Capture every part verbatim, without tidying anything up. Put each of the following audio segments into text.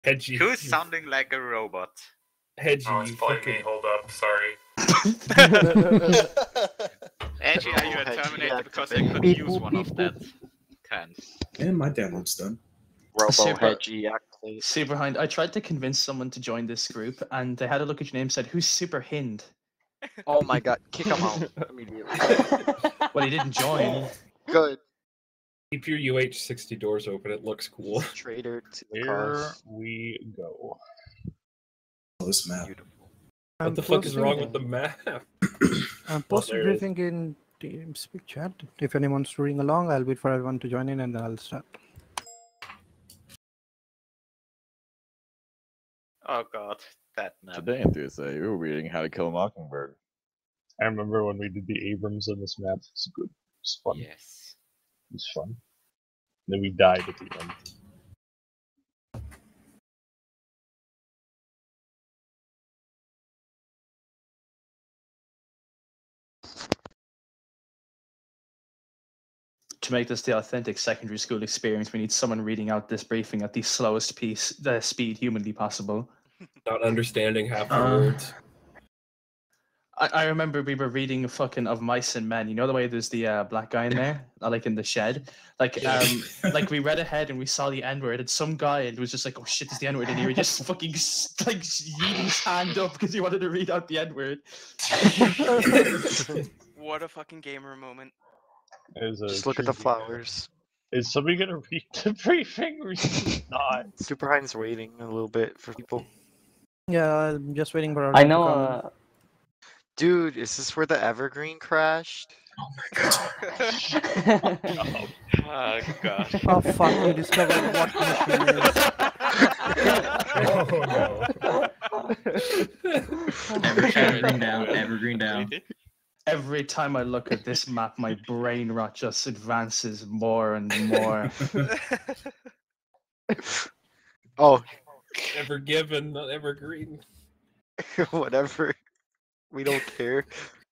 Hedgie. Who's sounding like a robot? Hedgie. Oh, it's probably fucking... me. Hold up. Sorry. Edgy, are you a Hedgie Terminator? Because I activate. could Beep, use boop, one beep, of that boop. kind. And my download's done. Robo Super- Hedgie activate. Super Hind. I tried to convince someone to join this group, and they had a look at your name and said, "Who's Super Hind?" Oh my god, kick him out immediately. Well, he didn't join. Good. Keep your U H sixty doors open. It looks cool. Traitor to the Here cause. we go. Oh, this map. Beautiful. What I'm the fuck is posting- wrong with the map? I'm Oh, posting there it is. briefing in TeamSpeak chat. If anyone's reading along, I'll wait for everyone to join in and then I'll start. Oh god, that map. Today, Enthusiast, you were reading How to Kill a Mockingbird. I remember when we did the Abrams on this map. It's good. It's fun. Yes. It's fun. And then we died at the end. To make this the authentic secondary school experience, we need someone reading out this briefing at the slowest piece, the speed humanly possible. Not understanding half the Uh, words. I, I remember we were reading fucking Of Mice and Men. You know the way there's the uh, black guy in there, uh, like in the shed. Like, um, like we read ahead and we saw the N word, and some guy and was just like, "Oh shit, it's the N word," and he was just fucking s- like yeeting his hand up because he wanted to read out the N word. What a fucking gamer moment. As a Just look at true the gamer. flowers. Is somebody gonna read the briefing or is he not? Super Hind's waiting a little bit for people. Yeah, I'm just waiting for. I everyone to know. come. Uh, Dude, is this where the Evergreen crashed? Oh my god. Oh god. Oh fuck! We discovered what mission is. Oh no. Ever, evergreen down, evergreen down. Every time I look at this map, my brain rot just advances more and more. Oh, Ever given, not ever green. whatever. We don't care.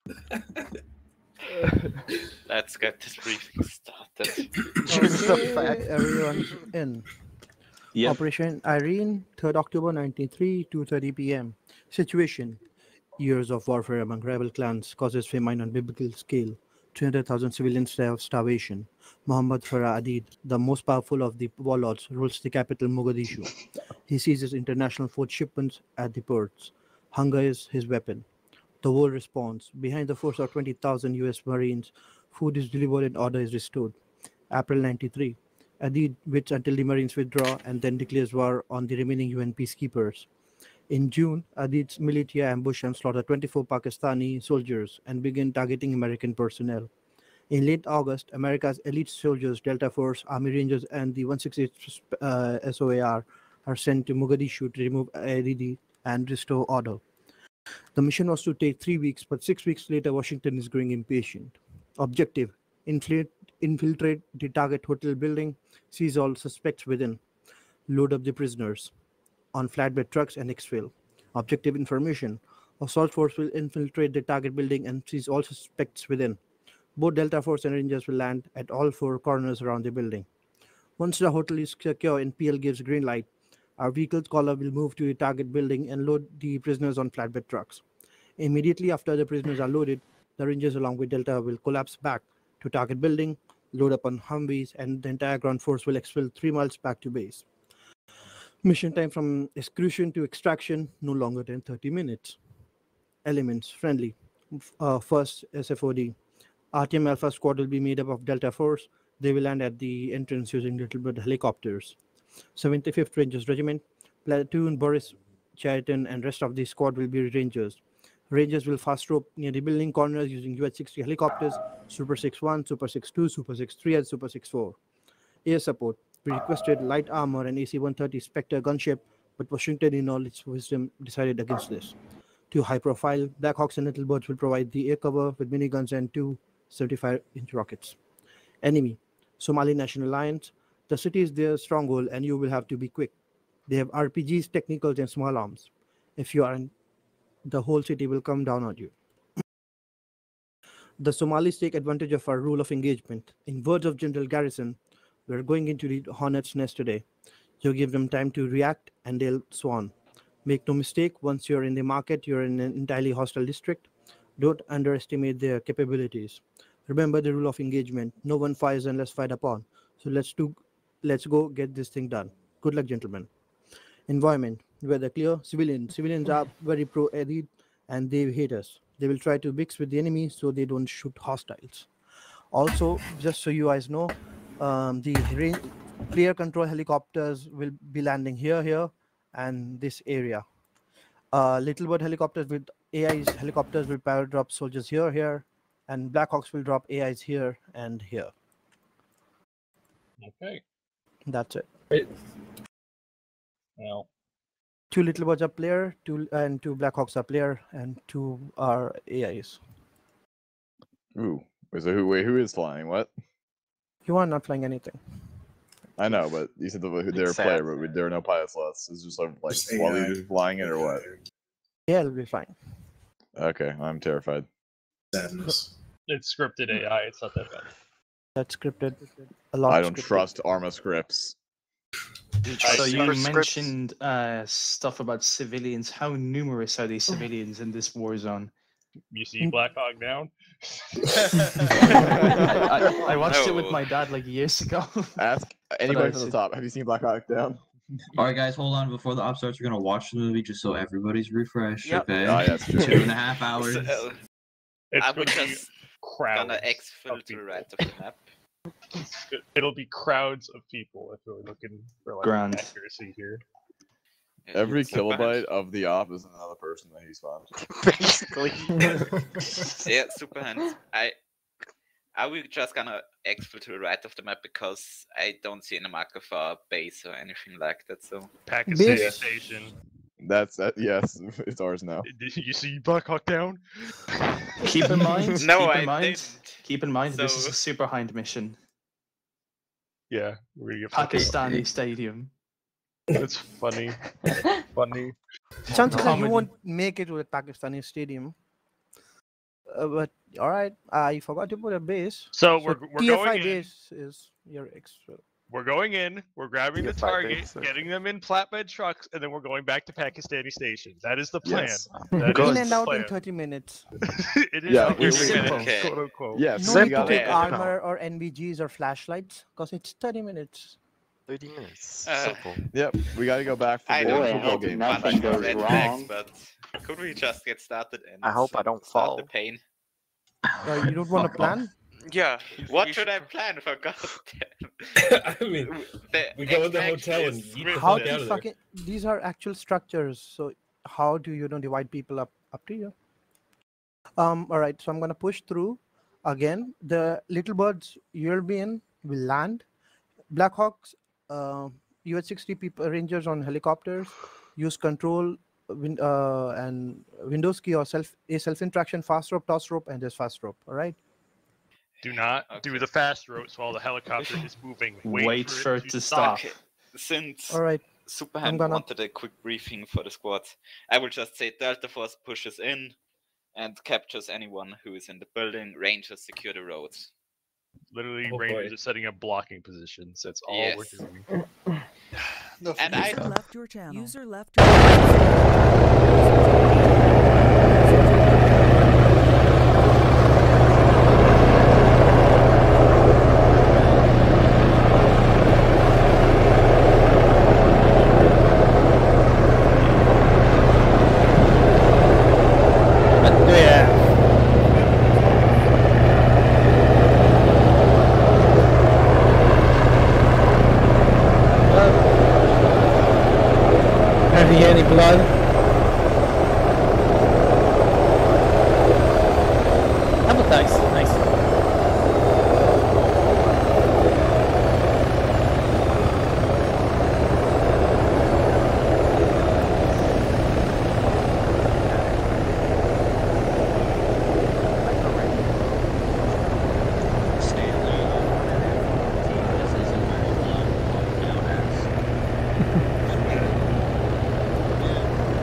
Let's get this briefing started. Just the Okay, fact. everyone's in. Yep. Operation Irene, third October nineteen ninety-three, two thirty p m Situation: years of warfare among rival clans causes famine on biblical scale. three hundred thousand civilians die of starvation. Mohamed Farrah Aidid, the most powerful of the warlords, rules the capital Mogadishu. He seizes international food shipments at the ports. Hunger is his weapon. The world responds. Behind the force of twenty thousand U S Marines, food is delivered and order is restored. April ninety-three. Aidid waits until the Marines withdraw and then declares war on the remaining U N peacekeepers. In June, Aidid's militia ambush and slaughter twenty-four Pakistani soldiers and begin targeting American personnel. In late August, America's elite soldiers, Delta Force, Army Rangers, and the one sixty-eighth uh, S O A R are sent to Mogadishu to remove Aidid and restore order. The mission was to take three weeks, but six weeks later, Washington is growing impatient. Objective: infiltrate, infiltrate the target hotel building, seize all suspects within, load up the prisoners on flatbed trucks and exfil. Objective information: assault force will infiltrate the target building and seize all suspects within. Both Delta Force and Rangers will land at all four corners around the building. Once the hotel is secure and P L gives green light, our vehicle caller will move to the target building and load the prisoners on flatbed trucks. Immediately after the prisoners are loaded, the Rangers along with Delta will collapse back to target building, load up on Humvees, and the entire ground force will exfil three miles back to base. Mission time from exclusion to extraction no longer than thirty minutes. Elements: friendly. Uh, first, S F O D. R T M Alpha squad will be made up of Delta Force. They will land at the entrance using little bit helicopters. seventy-fifth Rangers Regiment, Platoon Boris Chariton, and rest of the squad will be Rangers. Rangers will fast rope near the building corners using U H sixty helicopters, Super six one, Super six two, Super six three, and Super six four. Air support. We requested light armor and A C one thirty Spectre gunship, but Washington in all its wisdom decided against this. Two high-profile Black Hawks and Little Birds will provide the air cover with miniguns and two seventy-five inch rockets. Enemy: Somali National Alliance. The city is their stronghold and you will have to be quick. They have R P Gs, technicals, and small arms. If you aren't, the whole city will come down on you. The Somalis take advantage of our rule of engagement. In words of General Garrison, we're going into the hornet's nest today. You give them time to react and they'll swarm. Make no mistake, once you're in the market, you're in an entirely hostile district. Don't underestimate their capabilities. Remember the rule of engagement. No one fires unless fired upon. So let's do, let's go get this thing done. Good luck, gentlemen. Environment. Weather clear. Civilians. Civilians are very pro-Aidid and they hate us. They will try to mix with the enemy so they don't shoot hostiles. Also, just so you guys know, um, the range, player control helicopters will be landing here, here, and this area. Uh, Little Bird helicopters with A I's helicopters will power drop soldiers here, here, and Blackhawks will drop A Is here and here. Okay. That's it. Wait. Well, Two Little Birds are player, two and two Blackhawks are player, and two are A Is. Ooh. Wait, so who, wait, who is flying? What? You are not flying anything. I know, but you said the, they're a sad. player, but we, there are no pilot slots. It's just like, like Just while A I. you're just flying it or what? Yeah, it'll be fine. Okay, I'm terrified. Sadness. it's scripted A I. It's not that bad. That's scripted. A lot. I don't scripted. trust Arma scripts. So you Super scripts. mentioned uh, stuff about civilians. How numerous are these civilians in this war zone? You see Black Hawk down? I, I, I watched it with No. my dad like years ago. Ask anybody I from the see. top. Have you seen Black Hawk Down? All right, guys, hold on. Before the op starts, we're gonna watch the movie just so everybody's refreshed. Yep. Okay. Oh, yeah, that's true. Two and a half hours. So, It's I going would to be just crowds. gonna of exfil to the people. right of the map. It- It'll be crowds of people if we're looking for like Grand. accuracy here. Yeah, Every so bad. kilobyte of the op is another person that he spawned. Basically. Yeah, super hands. I are we just gonna exfil to the right of the map because I don't see any marker for a base or anything like that. So Pakistan Base- Station. That's that. Yes, it's ours now. Did you see Black Hawk Down? Keep in mind. No, keep in I mind. didn't. Keep in mind. This is So- a super hind mission. Yeah, we're gonna get fucking- Pakistani stadium. That's funny. funny. Chances are you Comedy. won't make it with Pakistani stadium. Uh, but all right, I forgot to put a base. So we're we're T F I going in. base is your extra. We're going in. We're grabbing the T F I target, base, okay. getting them in flatbed trucks, and then we're going back to Pakistani Station. That is the plan. Yes. That In is and the out plan. in thirty minutes. it is Yeah, out we- in we- thirty minutes, Okay. quote unquote. Yes. No we need to got take it. Yeah. armor or N V Gs or flashlights because it's thirty minutes. thirty minutes. Uh, Simple. Yep, we got to go back for I the don't Boy, I know football hope game. nothing much goes about red wrong. flags, but could we just get started and I hope I don't start the fall. pain? Uh, you don't want to Fuck off. plan? Yeah. What you should I should- plan for goddamn? I mean, The we go in the extraction hotel and is yeet the scripted. How fuck do out you of there. fucking? These are actual structures. So how do you know divide people up? Up to you. Um. All right. So I'm gonna push through. Again, the little birds you'll be in will land. Blackhawks, uh, U H sixty people, rangers on helicopters. Use control, win, uh, and Windows key or self a self interaction fast rope, toss rope, and there's fast rope. All right. Do not do Okay. the fast routes while the helicopter is moving. Wait, Wait for it to stop. Okay, since All right. Superhand gonna- wanted a quick briefing for the squad, I will just say Delta Force pushes in and captures anyone who is in the building. Rangers secure the roads. Literally, Oh, Rangers boy. are setting up blocking positions. That's all Yes. we're doing. And I User left your channel. User left your channel. Having any blood? Couple times. Nice. Stanley, this isn't very long. Walk down as.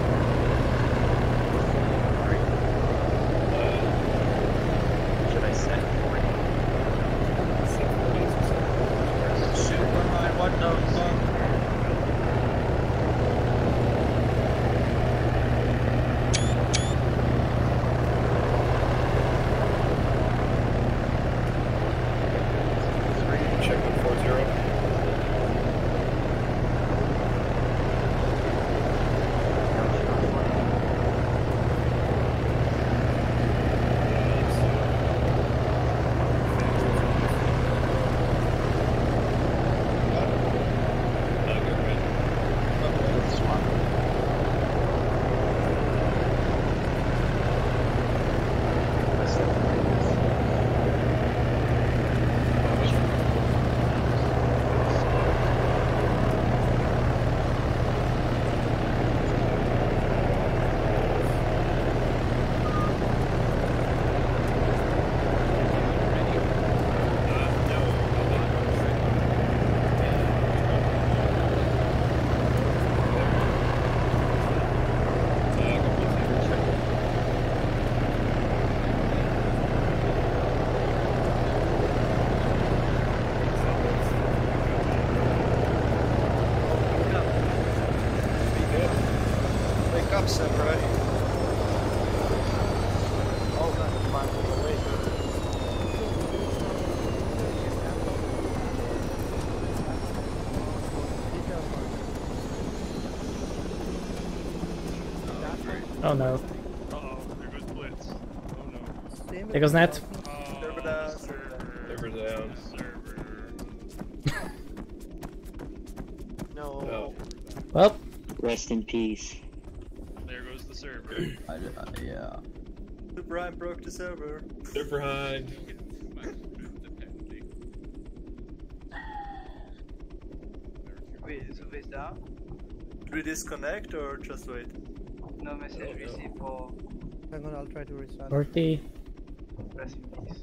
Fuck up, Samurai. Oh, God, fine. Wait, Oh no. Uh-oh, there goes Blitz. Oh no. There goes Net. Server down, server down. Server down. No. No. Well. Rest in peace. There goes the server. I, uh, yeah. Super Ryan broke the server. Super high. Wait, so where's that? Do we disconnect or just wait? No message Oh, no. received for Hang on, I'll try to restart. forty. rest in peace.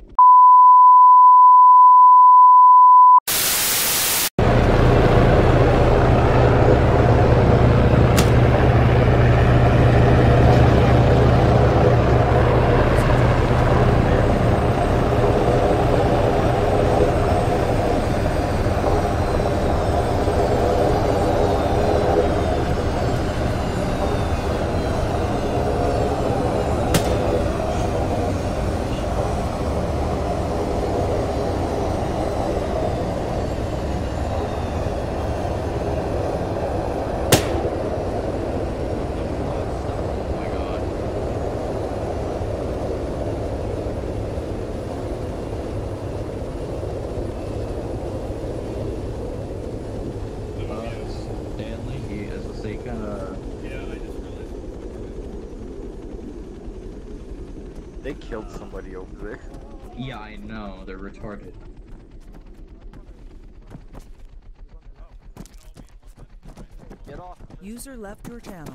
They killed somebody over there. Yeah, I know. They're retarded. Get off. User left your channel.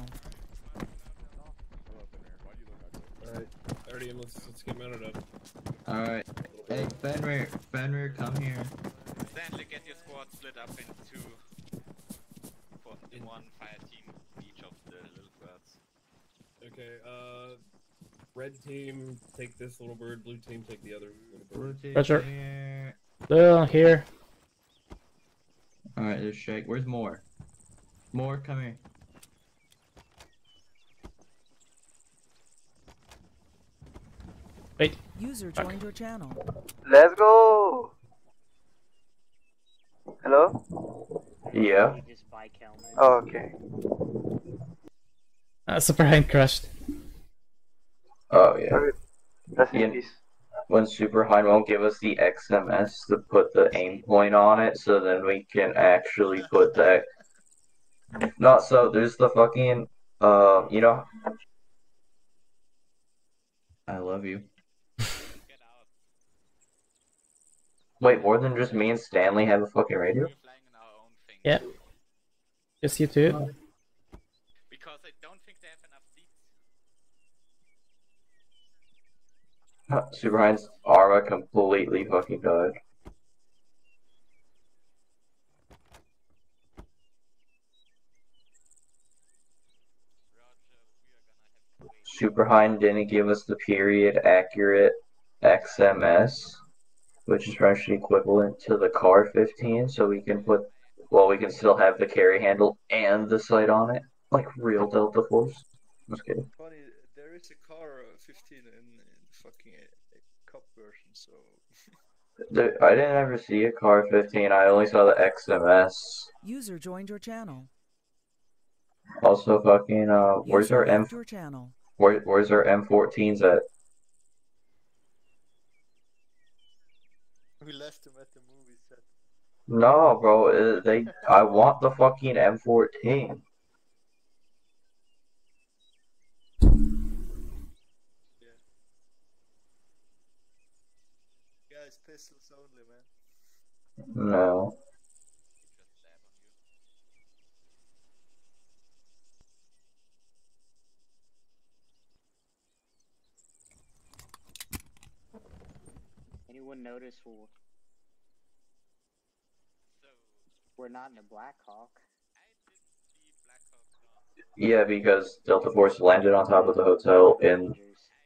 Alright, already, let's, let's get mounted up. Alright. Hey, Fenrir, Fenrir, come here. Stanley, get your squad split up into for in one fire team each of the little birds. Okay, uh, red team take this little bird, blue team take the other little bird. Blue team, Roger. here. Blue, here. Alright, there's Shake. Where's more? More, come here. Wait. User joined your channel. Let's go! Hello? Yeah. Oh, okay. Uh, Super Hand crashed. Oh, yeah. Rest in Yeah. peace. When Super High won't give us the X M S to put the aim point on it, so then we can actually put that. Not so, there's the fucking, uh, you know. I love you. Wait, more than just me and Stanley have a fucking radio? Yeah. Just you two. Because I don't think they have enough seats. Huh, Super Heinz Arma completely fucking died. Super Heinz didn't give us the period accurate X M S, which is actually equivalent to the car fifteen, so we can put, well, we can still have the carry handle and the sight on it, like real Delta Force. I'm just kidding. Funny, there is a car uh, fifteen in, in fucking a, a cop version, so. The, I didn't ever see a car fifteen, I only saw the X M S. User joined your channel. Also fucking, uh, where's User our M... left your channel. Where, where's our M fourteens at? We left him at the movie set. No, bro, uh, they. I want the fucking M fourteen. Yeah. Guys, pistols only, man. No. Anyone notice we're, we're not in a Black Hawk? Yeah, because Delta Force landed on top of the hotel in.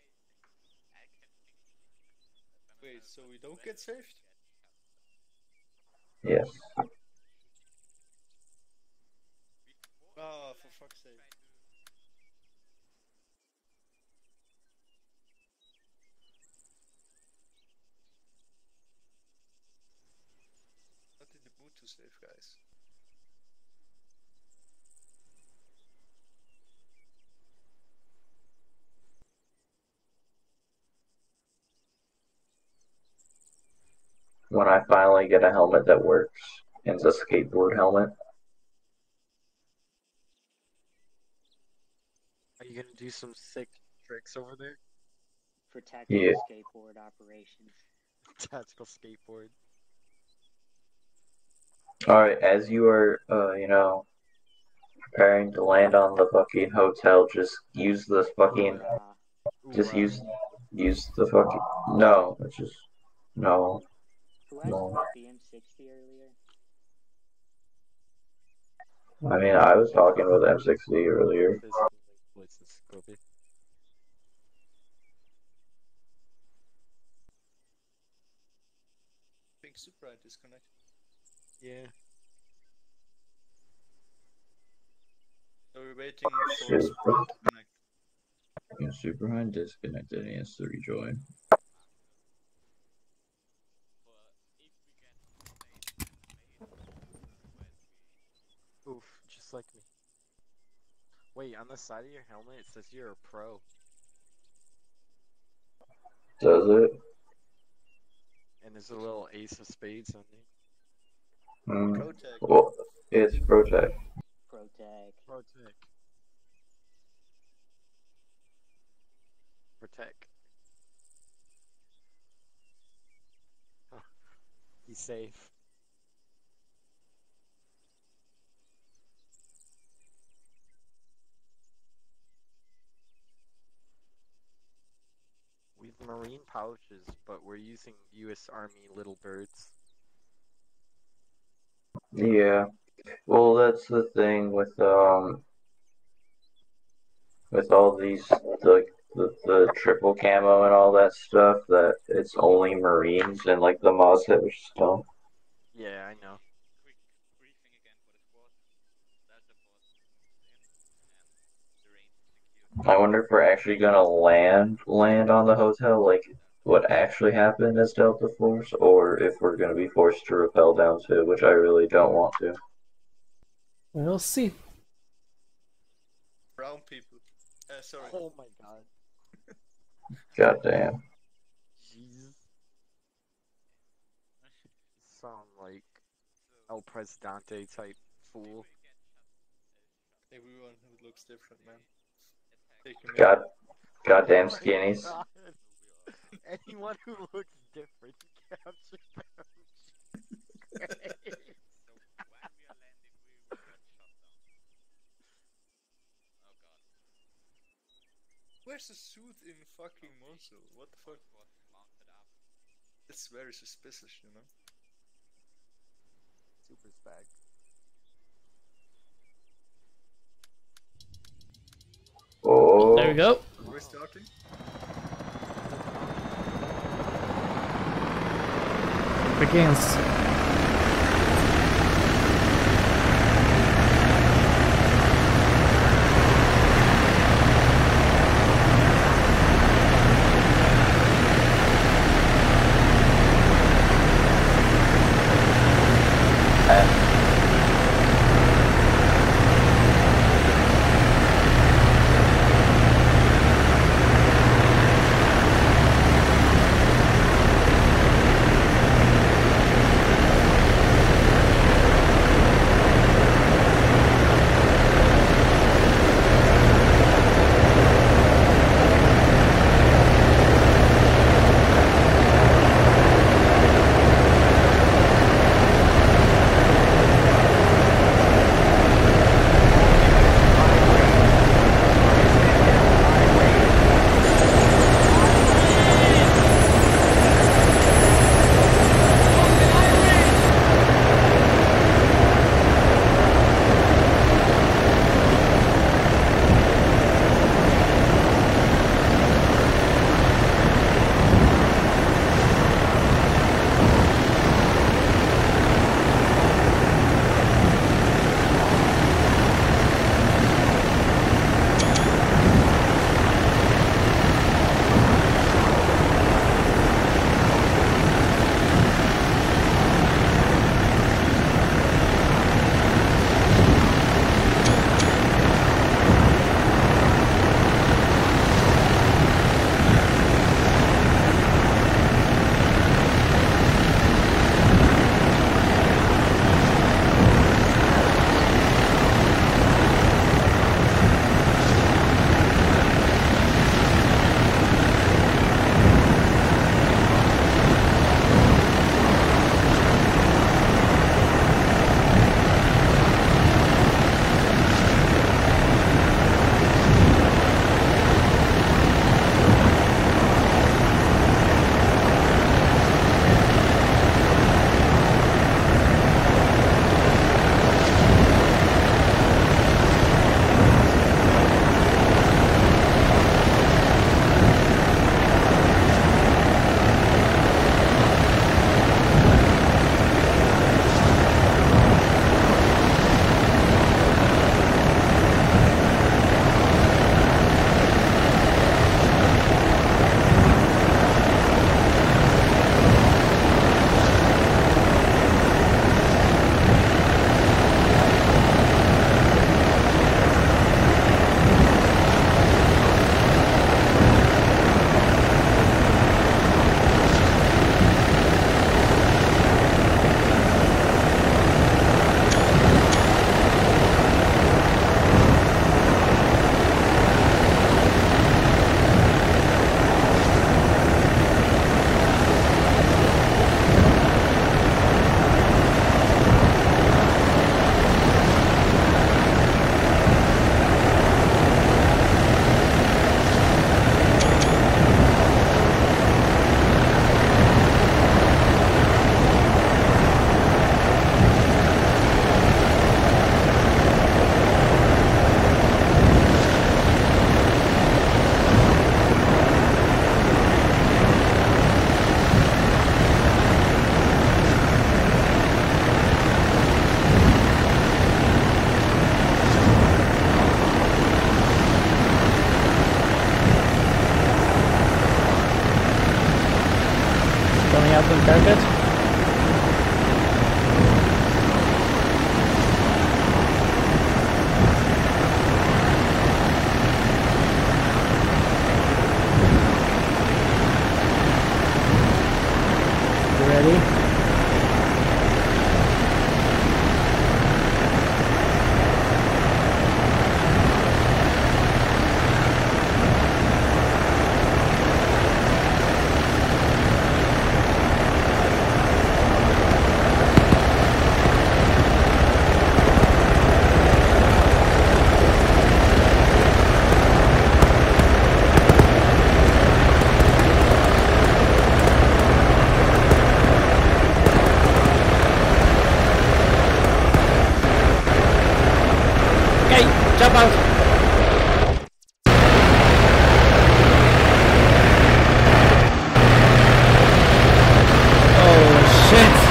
Wait, so we don't get saved? Yes. Oh, for fuck's sake. safe, guys. When I finally get a helmet that works, and it's a skateboard helmet. Are you gonna do some sick tricks over there? For tactical Yeah. skateboard operations. Tactical skateboard. Alright, as you are, uh, you know, preparing to land on the fucking hotel, just use this fucking, just Hoorah. use, use the fucking, no, it's just, no, Who asked no. about the M sixty earlier? I mean, I was talking with M sixty earlier. I think Super is disconnected. Yeah. So we're waiting for Super. Super to connect. Yeah, Superhand disconnected and he has to rejoin. Oof, just like me. Wait, on the side of your helmet it says you're a pro. Does it? And there's a little ace of spades on there. Mm. Protect. Well, it's Protect. Protect. Protect. Protect. Huh. He's safe. We have marine pouches, but we're using U S Army little birds. Yeah. Well, that's the thing with um with all these the the, the triple camo and all that stuff that it's only Marines and like the mods that we just don't. Yeah, I know. I wonder if we're actually gonna land land on the hotel, like what actually happened as Delta Force, or if we're gonna be forced to rappel down to, which I really don't want to. We'll see. Brown people. Uh, sorry. Oh my god. Goddamn. Jesus. Sound like El Presidente type fool. Everyone who looks different, man. Take him God, goddamn Oh my skinnies. God. Anyone who looks different, capture them. Where's the suit in fucking Mosul? What the fuck? It's very suspicious, you know? Super's back. Oh. There we go. We're starting. Begins. Confirm target. You ready? Jump out! Oh shit!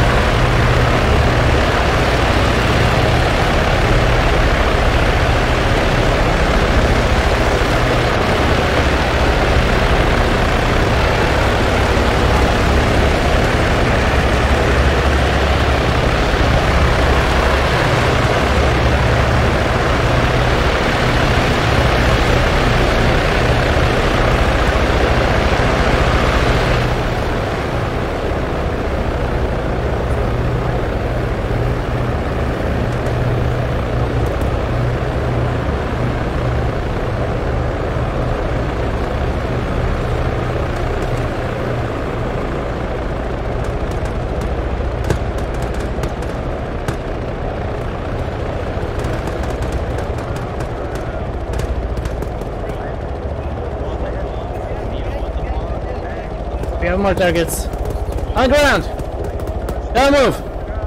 We have more targets. On the ground! Don't move!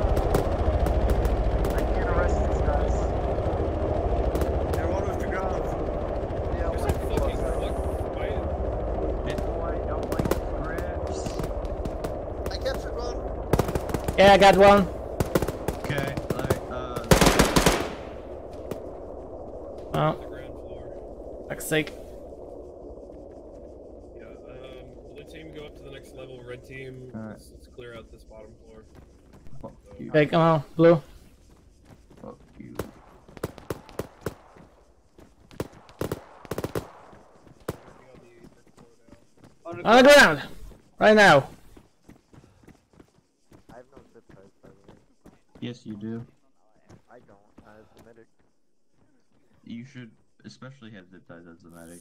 I can't arrest these guys. They're one with the ground. Yeah, There's like a fucking fuck. Why? boy, don't like grips. I captured one. Yeah, I got one. Okay, like, uh... Oh, The ground floor. fuck's sake. Yeah, um, blue team go up to the next level. Red team, Alright. let's, let's clear out this bottom floor. Fuck you. Okay, come on, blue. Fuck you. On the ground! Right now! I have no zip ties, by the way. Yes, you do. I don't. I have the medic. You should especially have zip ties as the medic.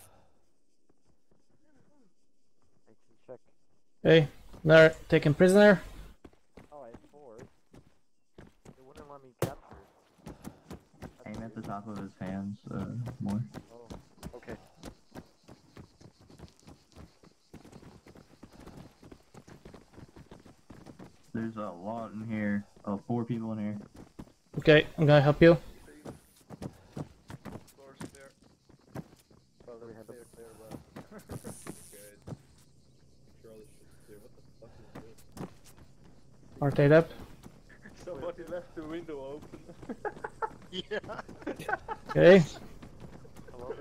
I can check. Okay, they're taken prisoner. Oh, I have four. It wouldn't let me capture. That's Aim at the weird. top of his hands, uh, more. Oh, okay. There's a lot in here. Oh, four people in here. Okay, I'm gonna help you. Floor's there. Oh, we had Clear, a... clear, well. Good. Make sure all this shit's clear. What the fuck is this? Rotate up. Somebody left the window open. Yeah. Okay. Hello?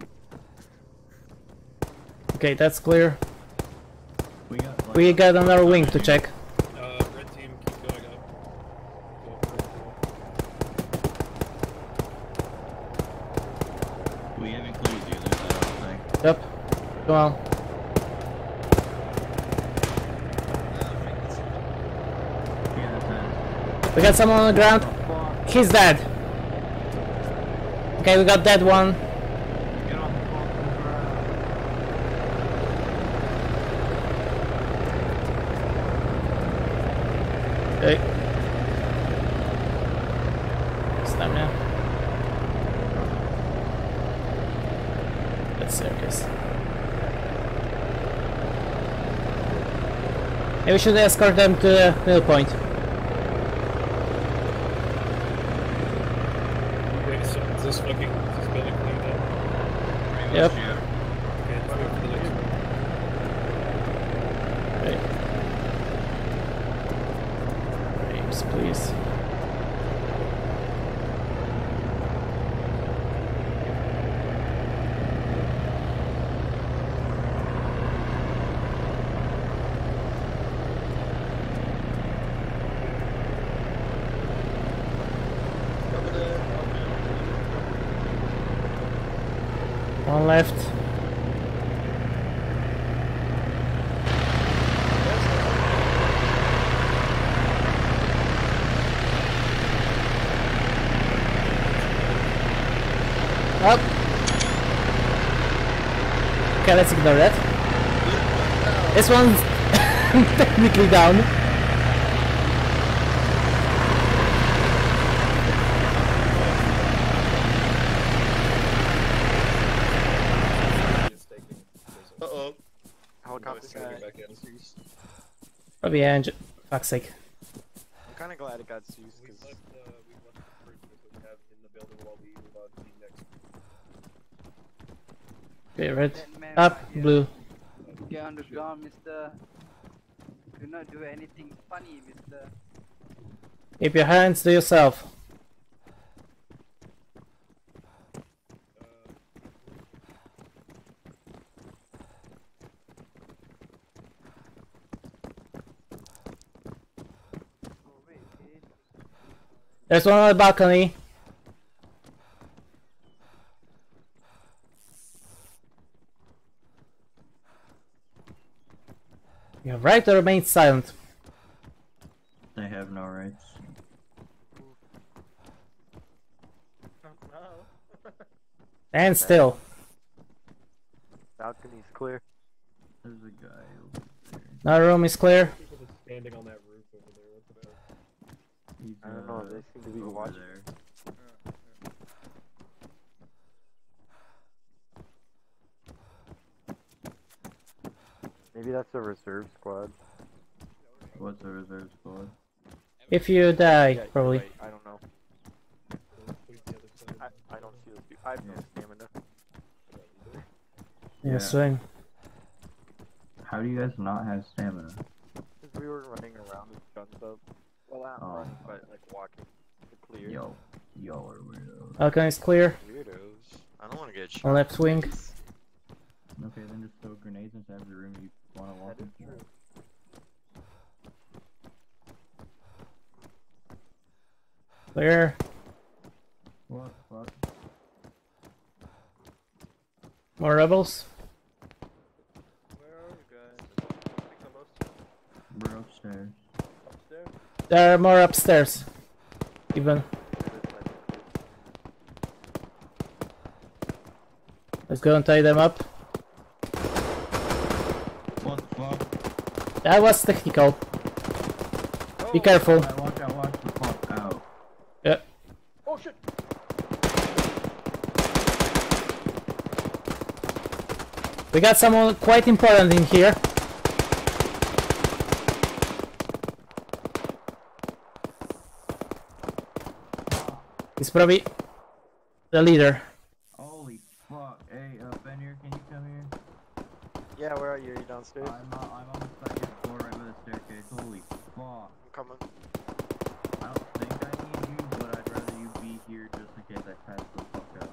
Okay, that's clear. We got, like, We got another wing to check. Uh, red team, keep going up. Go up first floor. we haven't cleared the other side, I don't think. Yep. Come on. Yeah, that's it. We got someone on the ground. He's dead. Okay, we got that one. Get off the fucking ground. Okay. Stamina. That's serious. Maybe we should escort them to the middle point. Wait, so is this fucking, is this building cleaned up? Yep. Okay, let's move to the next one. Okay. Frames, please. One left. Up. Okay, let's ignore that. This one's technically down. Uh oh. Helicopter guy. Probably engine. Fuck's sake. I'm kind of glad it got Zeus because. We left, uh, we left the fruit that we have in the building while we move on to the next. Okay, red. Up, blue. Get on the ground, mister. Do not do anything funny, mister. Keep your hands to yourself. There's one on the balcony. You have right to remain silent. They have no rights. And still. Balcony's clear. There's a guy over there. Now room is clear. People just standing on that roof over there. What's about? He's, I don't know, uh, they seem to be over watching. there. Maybe that's a reserve squad. What's a reserve squad? If you die, Yeah, probably. right, I don't know. I, I don't see those people. I have no stamina. Yeah, Yeah. swing. How do you guys not have stamina? Because we were running around with guns up. Well, not Oh. running, but like walking. To clear. Yo, y'all are weirdos. Balcony is clear. Weirdos. I don't want to get shot. On left wing. Okay, then just throw grenades into every room you want to walk That is into. true. Clear. What? What? More rebels. Where are you guys? I think I'm upstairs. We're upstairs. Upstairs? There are more upstairs. Even. Let's go and tie them up. What the fuck? That was technical. Be careful. Watch out, watch out, watch the fuck out. Yeah. Oh shit! We got someone quite important in here. He's probably the leader. Holy fuck. Hey, uh, Fenrir, can you come here? Yeah, where are you? Are you downstairs? I'm, uh, I'm on the second floor right by the staircase. Holy fuck. I'm coming. I don't think I need you, but I'd rather you be here just in case I pass the fuck out.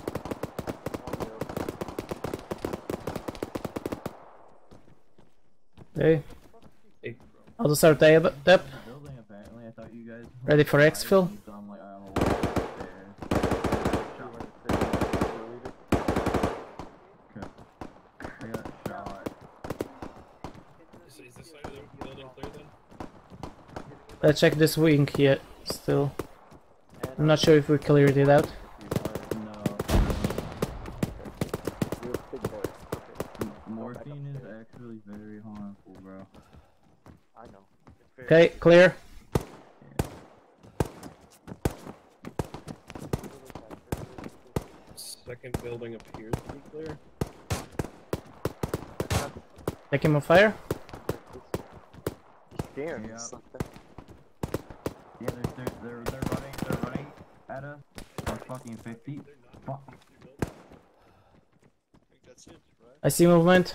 Okay. I'll just start tie up. The building, apparently. I thought you guys Ready for exfil? So I'm like, I'll hold Okay. I got shot. Is, is this side of the building clear then? Let's check this wing here. Still. I'm not sure if we cleared it out. Morphine is actually very harmful, bro. I know. Okay, clear. Second building appears to be clear. Take him on fire. He's scared. Yeah. Something. Yeah, they're, they're, they're, they're running, they're running at us. We're fucking fifty. Fuck. I think that's it, right? I see movement.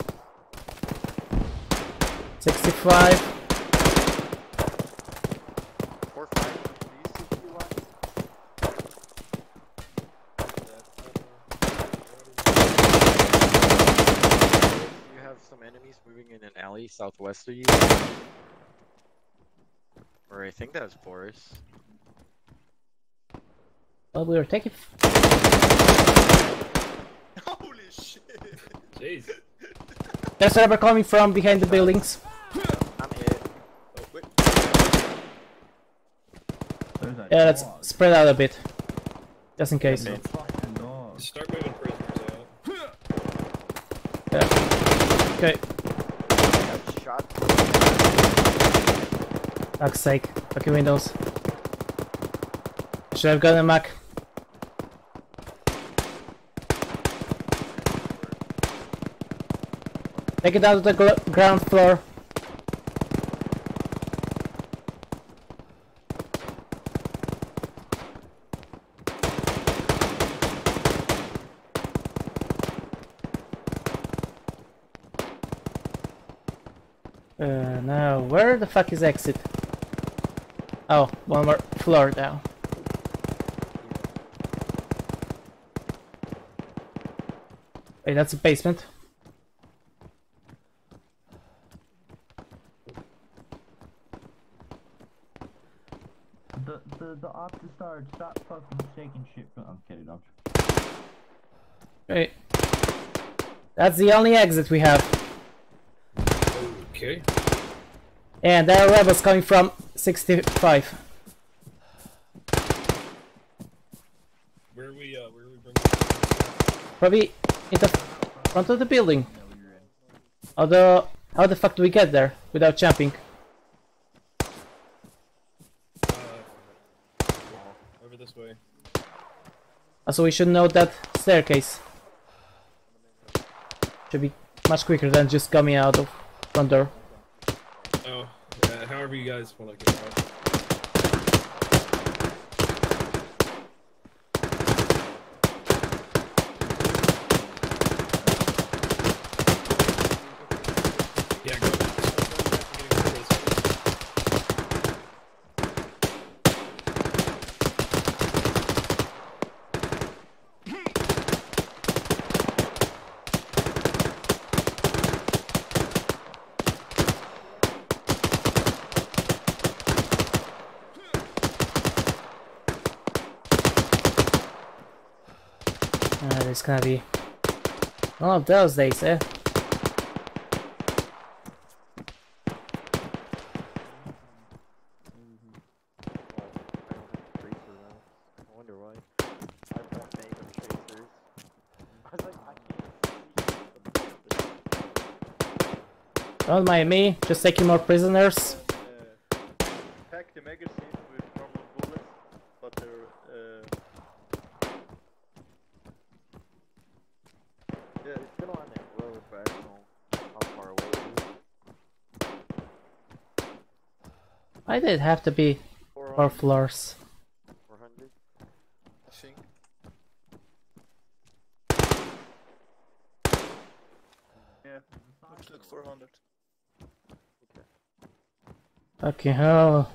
sixty-five. Four five. These two two lines. You have some enemies moving in an alley southwest of you. Or I think that's Boris. Well, we were taking. Holy Jeez. There's a rubber coming from behind the buildings. I'm hit. Oh, wait. There's a Yeah, let's dog. spread out a bit. Just in case. There's a fucking dog. Start moving prisoners out. Yeah. Okay. Got shot. Fuck's sake. Fucking windows. Should have gotten a Mac. Take it down to the gl ground floor. Uh, now, where the fuck is exit? Oh, one more floor down. Wait, that's a basement. The the the ops started. Stop fucking shaking shit. From I'm kidding. I'm. Wait. That's the only exit we have. Okay. And there are rebels coming from sixty-five. Where are we, uh, where are we bringing Probably in the front of the building. Although, how the fuck do we get there without jumping? Uh, over this way. So we should know that staircase. Should be much quicker than just coming out of front door. Oh, uh, however you guys want to get out. Yeah, go. Uh, it's gonna be one of those days, eh? I wonder why. I bought Magnum tracers. I was like, I can't. Don't mind me, just taking more prisoners. Uh, pack the magazine with normal bullets, but they're uh, Yeah, it's still on that road, but I don't know how far away it is. Why did it have to be four floors? four hundred? I think. Yeah, looks like four hundred. Fucking hell.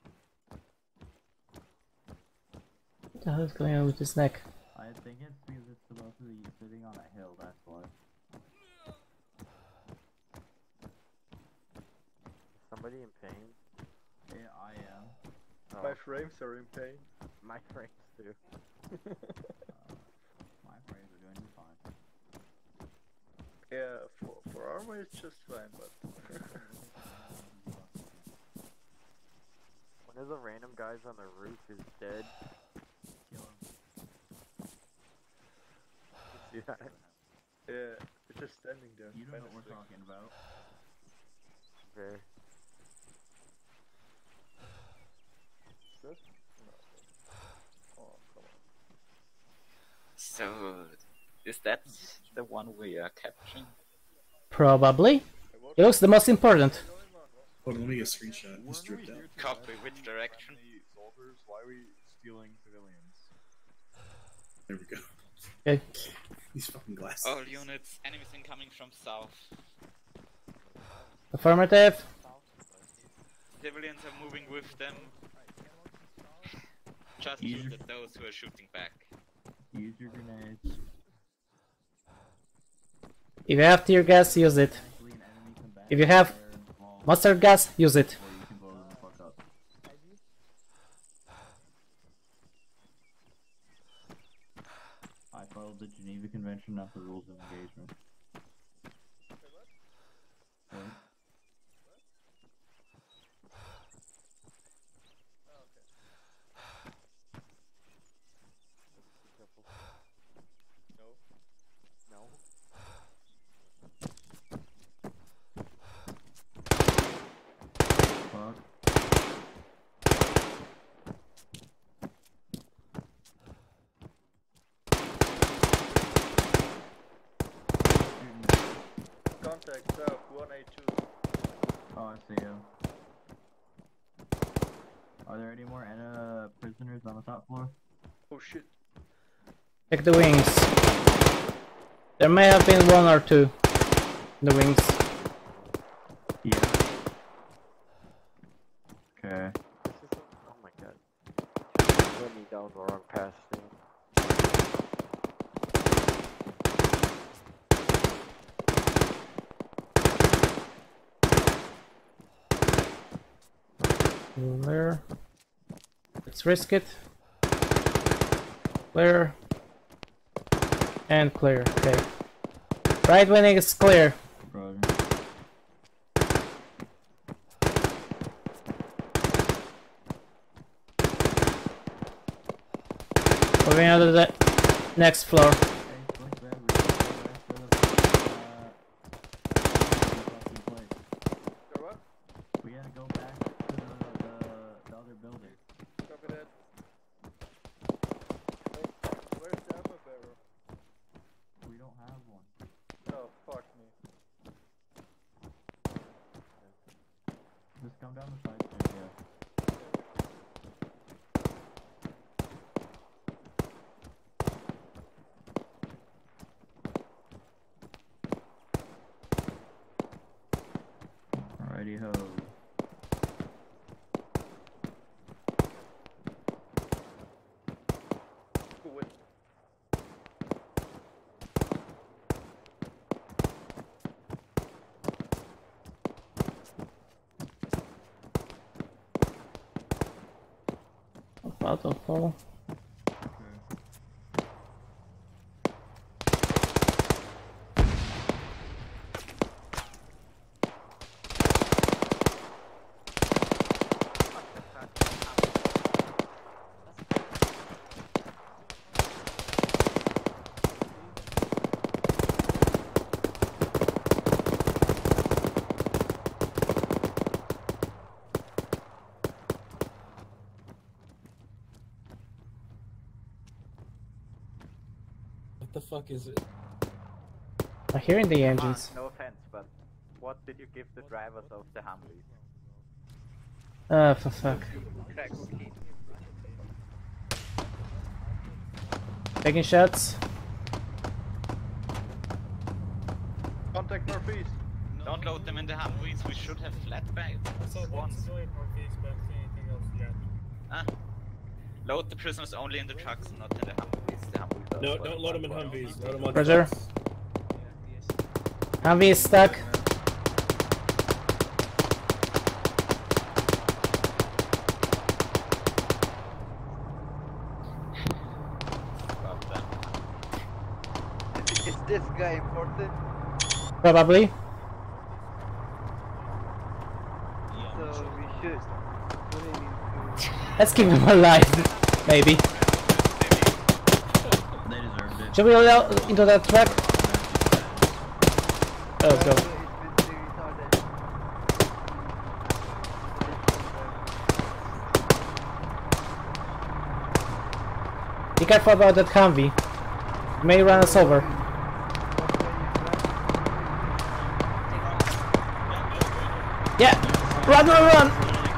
What the hell is going on with his neck? I think it's because it's supposed to be sitting on a hill. That's why. Somebody in pain? Yeah, I am. Oh. My frames are in pain. My frames too. uh, my frames are doing fine. Yeah, for for armor it's just fine, but One of the random guys on the roof is dead. Kill him. See that? yeah, it's just standing there. You know kinda what we're sick. talking about. Very. This? No. Oh, come on. So, is that the one we are capturing? Probably. It looks the most important. Hold on, let me get a screenshot. Just dripped out. Copy, which direction? Soldiers, why are we stealing civilians? There we go. Okay. These fucking glasses. All units, enemies incoming from south. Affirmative. Civilians are moving with them. Just Use shoot your- at those who are shooting back. Use your grenades. If you have tear gas, use it. If you have mustard gas, use it. Or you can blow them the fuck up. I followed the Geneva Convention, not the rules of engagement. Oh, I see you. Are there any more uh, prisoners on the top floor? Oh shit. Check the wings. There may have been one or two in the wings. Yeah. Okay. Oh my god. Let me down the wrong path thing. Clear. Let's risk it. Clear. And clear. Okay. Right when it's clear. Roger. Moving on to the next floor. We gotta go back to the, the, the other building. Copy that. Oh, where's the ammo barrel? We don't have one. Oh, fuck me. Just come down the side stairs, yeah. Alrighty ho. Cool. Wait. About to fall. What the fuck is it? I'm hearing the engines. No offense, but what did you give the drivers of the Humvees? Ah, for fuck. Crack cocaine. Taking shots. Contact northeast. Don't load them in the Humvees, we should have flatbed. One civilian northeast, but I don't see anything else yet. Ah. Load the prisoners only in the trucks, not in the Humvees. The Humvees are No, for- don't load them in Humvees. Load them on Roger. trucks. Humvee is stuck. Is this guy important? Probably. So we should put him into... Let's keep him alive. Maybe. They deserved it. Should we allow into that truck? Oh, go. Be careful about that Humvee. It may run us over. Yeah! Run, run, run!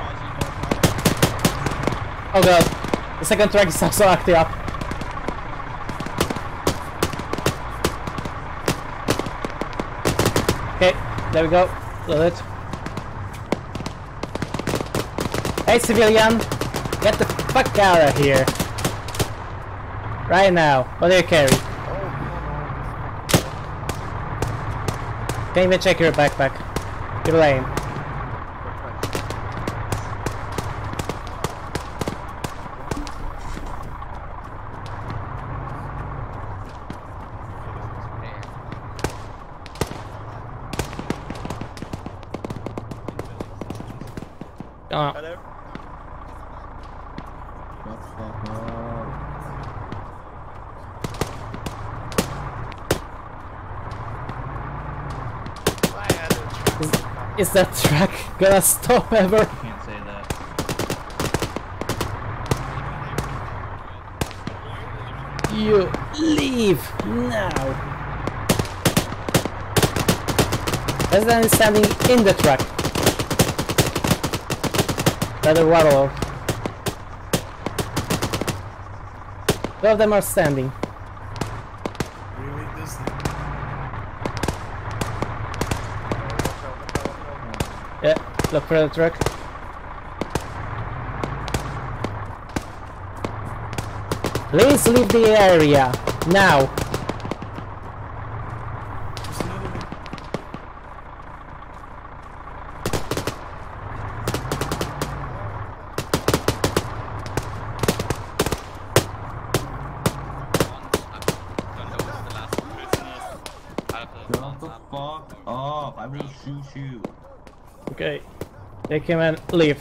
Oh god. The second truck is also acting up. Okay, there we go. Load it. Hey civilian! Get the fuck out of here! Right now. What do you carry? Can't even check your backpack. Keep lane. Oh. Hello? Shut the fuck up. Is, is that truck gonna stop ever? Can't say that. You leave now. President is standing in the truck. The other warlord. Two of them are standing. Yeah, look for the truck. Please leave the area now. Shut the fuck up! I will shoot you. Okay, take him and leave.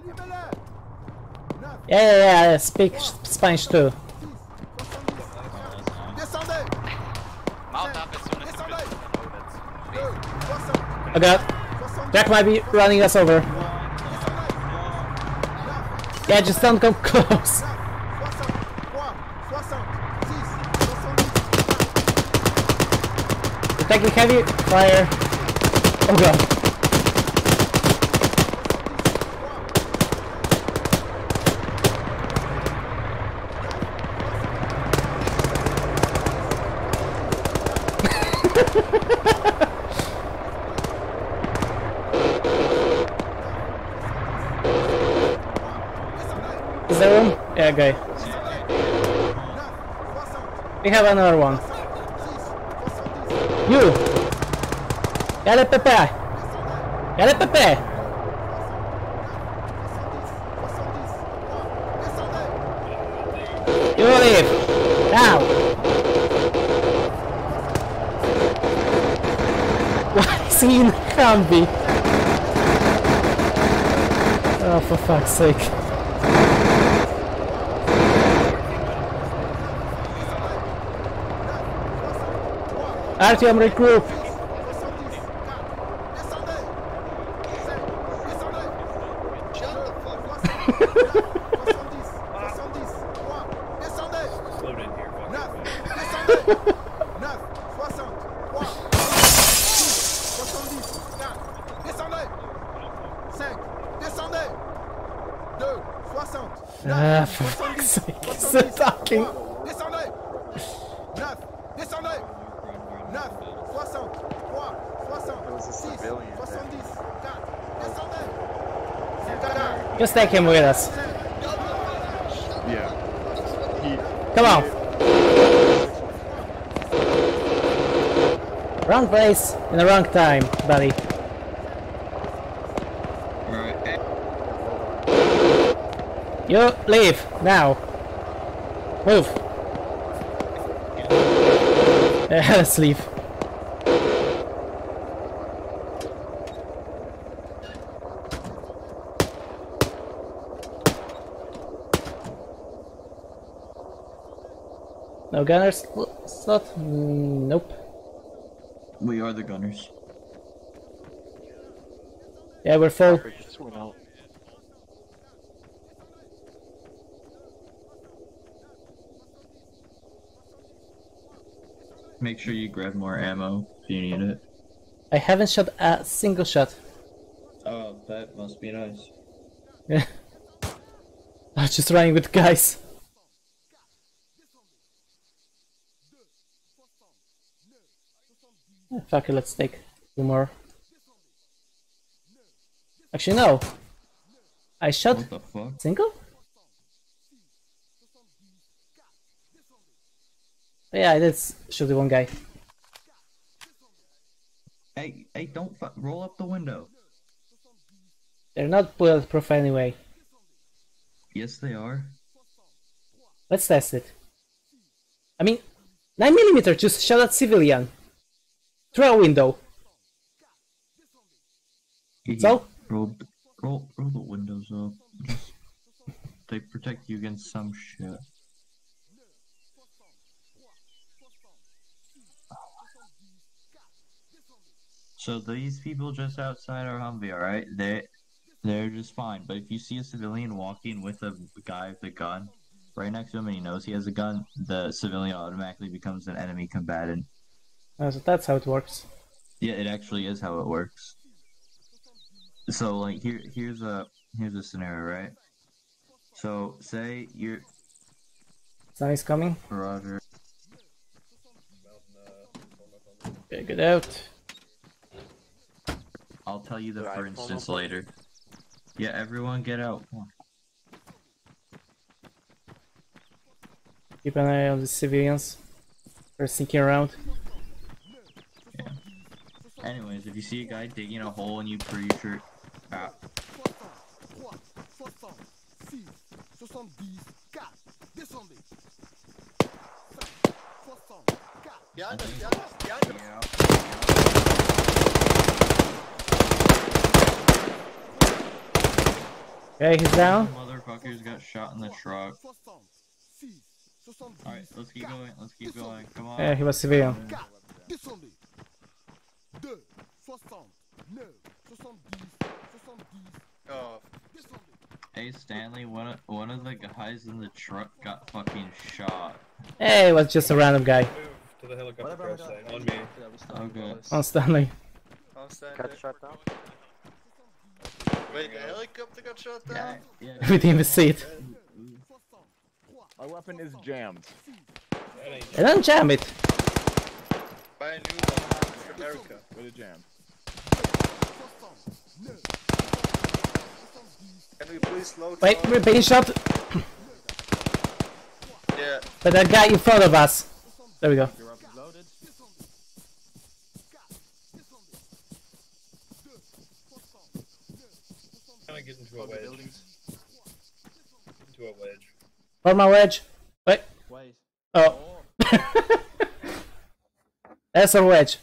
Yeah, yeah, yeah, speak Spanish too. Mount up as soon as you Oh god, Jack might be running us over. Yeah, just don't come close. We're taking heavy fire. Oh god. Is there room? Yeah, okay. We have another one. You! Yale Pepe! Yale Pepe! You leave! Now! Why is he in the Humvee? Oh, for fuck's sake. Artyom, regroup! Ah, for fuck's sake, still talking. Just take him with us. Yeah. He... Come on. Wrong place in the wrong time, buddy. You leave now. Move. Yeah, let's leave. No gunners slot? Mm, nope. We are the gunners. Yeah, we're full. Make sure you grab more ammo if you need it. I haven't shot a single shot. Oh, that must be nice. Yeah. I'm just running with guys. Fuck it, let's take two more. Actually, no. I shot What the fuck? single? Yeah, I did shoot the one guy. Hey, hey, don't fu- roll up the window. They're not bulletproof anyway. Yes, they are. Let's test it. I mean, nine millimeter just shot at civilian. Through a window. Yeah, So? Roll, roll, roll the windows up. Just, they protect you against some shit. So these people just outside our Humvee, alright? They, they're just fine. But if you see a civilian walking with a guy with a gun right next to him and he knows he has a gun, the civilian automatically becomes an enemy combatant. Oh, so that's how it works. Yeah, it actually is how it works. So, like, here, here's a here's a scenario, right? So say you're. Sun is coming. Roger. Okay, get out. I'll tell you the Did I for pull instance up? later. Yeah, everyone get out. Come on. Keep an eye on the civilians. They're sneaking around. Yeah. Anyways, if you see a guy digging a hole and you pretty sure. Ah. Behind us, behind us, behind us. Okay, he's down. Motherfuckers got shot in the truck. Alright, let's keep going, let's keep going, come on. Yeah, he was civilian. Oh. Hey Stanley, one of, one of the guys in the truck got fucking shot. Hey, it was just a random guy. Move to the helicopter crash site on me. Okay. On Stanley. I'll stand Got there. shot down. Wait, the helicopter got shot down? Yeah. We didn't even see it. My weapon is jammed. Hey, don't jam it. Buy a new one from America. With a jam. Can we please load Wait, down? we're being shot Yeah. by that guy in front of us. There we go. Can I get into a wedge? Into a wedge. For my wedge. Wait. Wait. Oh. That's a wedge.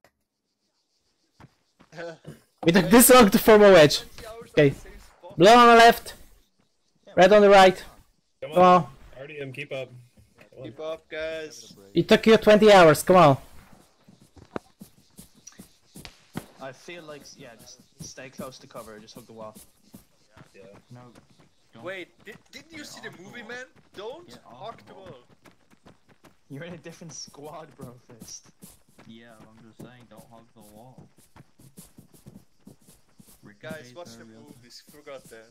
We took this long to form a wedge. Okay. Blue on the left. Red on the right. Come Come on. R D M, keep up. Come on. Keep up, guys. It took you twenty hours. Come on. I feel like, yeah, just stay close to cover, just hug the wall. Yeah. No. Wait, did, didn't you see the movie, man? Don't hug the wall. You're in a different squad, bro, Fist. Yeah, I'm just saying, don't hug the wall. Guys, watch the movies. Forgot that.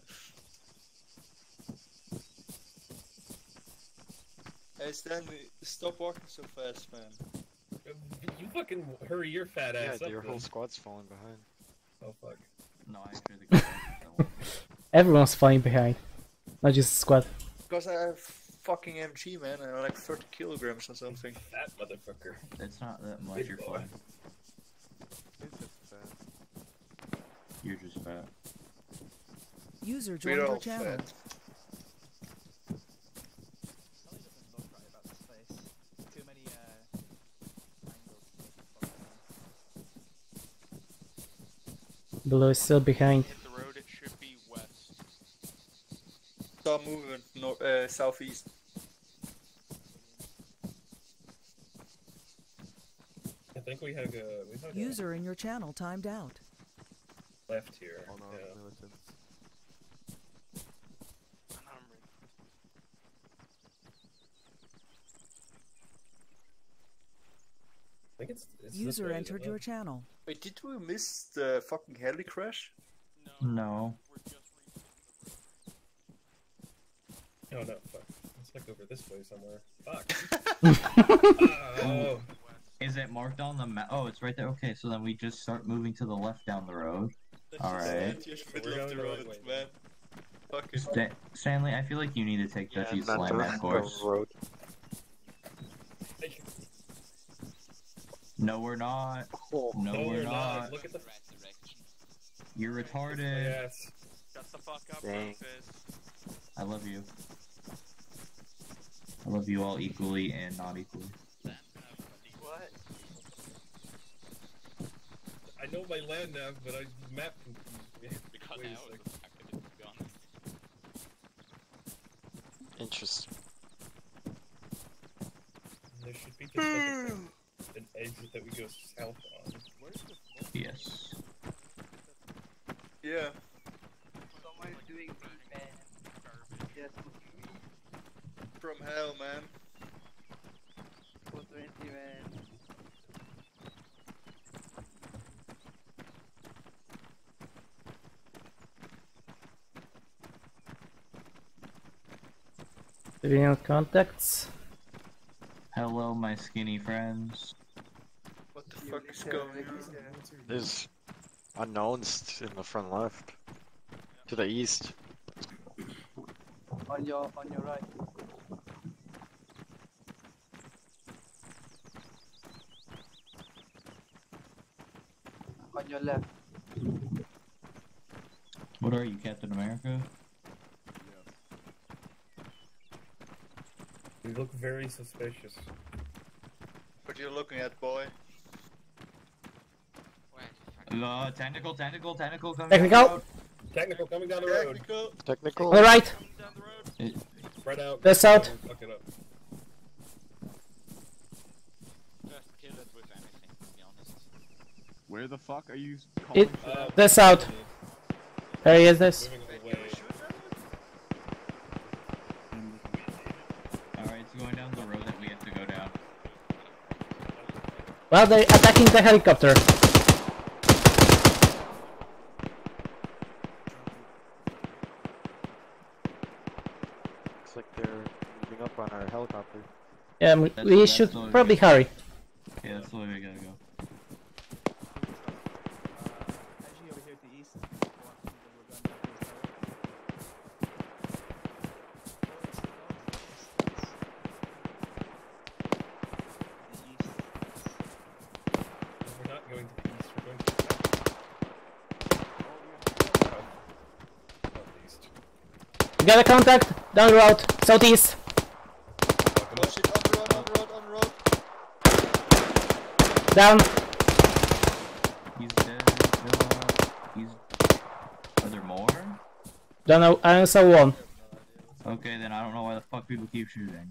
Hey, Stanley, stop walking so fast, man. You fucking hurry your fat Yeah, ass up. your then. whole squad's falling behind. Oh fuck. No, I actually the guy. Everyone's falling behind. Not just the squad. Because I have fucking M G, man, and I'm like thirty kilograms or something. That motherfucker. It's not that much, Big you're boy. fine. It's just fast. You're just fat. User We're joined all your channel. fat. Too many, uh... Blue is still behind. Hit the road, it should be west. Stop moving, nor uh, southeast. I think we have a we have User in your channel timed out. a left here. Oh no, yeah. militants. I think it's, it's this User way, entered isn't your it? channel. Wait, did we miss the fucking heli crash? No. Oh no, fuck. It's like over this way somewhere. Fuck. Oh. Is it marked on the map? Oh, it's right there. Okay, so then we just start moving to the left down the road. Alright. Stand here middle We're of the going the road, right way. man. Fucking. Sta Stanley, I feel like you need to take Yeah, Dutchie's not slam the that course. road. No, we're not. Oh. No, No, we're we're not. not. Look at the You're retarded. yes. Shut the fuck up, Dang. Fist. I love you. I love you all equally and not equally. What? I know my land nav, but I map confused. Because Wait a I was second. affected, to be honest. Interesting. There should be just like a, an exit that we go south on. Yes. Yeah. Someone's doing bad. Yes. From hell, man. four twenty, man. Civilian contacts. Hello, my skinny friends. What the fuck is going on? There's unknowns in the front left. To the east. On your on your right. On your left. What are you, Captain America? You look very suspicious. What you looking at, boy? Uh, technical, technical, technical coming Technical. down the road. Technical coming down the road. Technical. Technical. On the right. It- Spread out. That's out. Fuck it up. Just kill it with anything, to be honest. Where the fuck are you calling It. for that? That's out. There he is. This. Moving away. Alright, it's going down the road that we have to go down. Well, they're attacking the helicopter. Looks like they're moving up on our helicopter. Yeah, we, That's- we that's should the way we probably go. hurry. Yeah, that's the way we gotta go. Actually, over here to the east. We're not going to the east, we're going to the southeast. We got a contact down the road, southeast. Oh shit, on the road, on the road, on the road. Down. He's dead. Uh, he's... Are there more? Don't know. I only saw one. Okay, then I don't know why the fuck people keep shooting.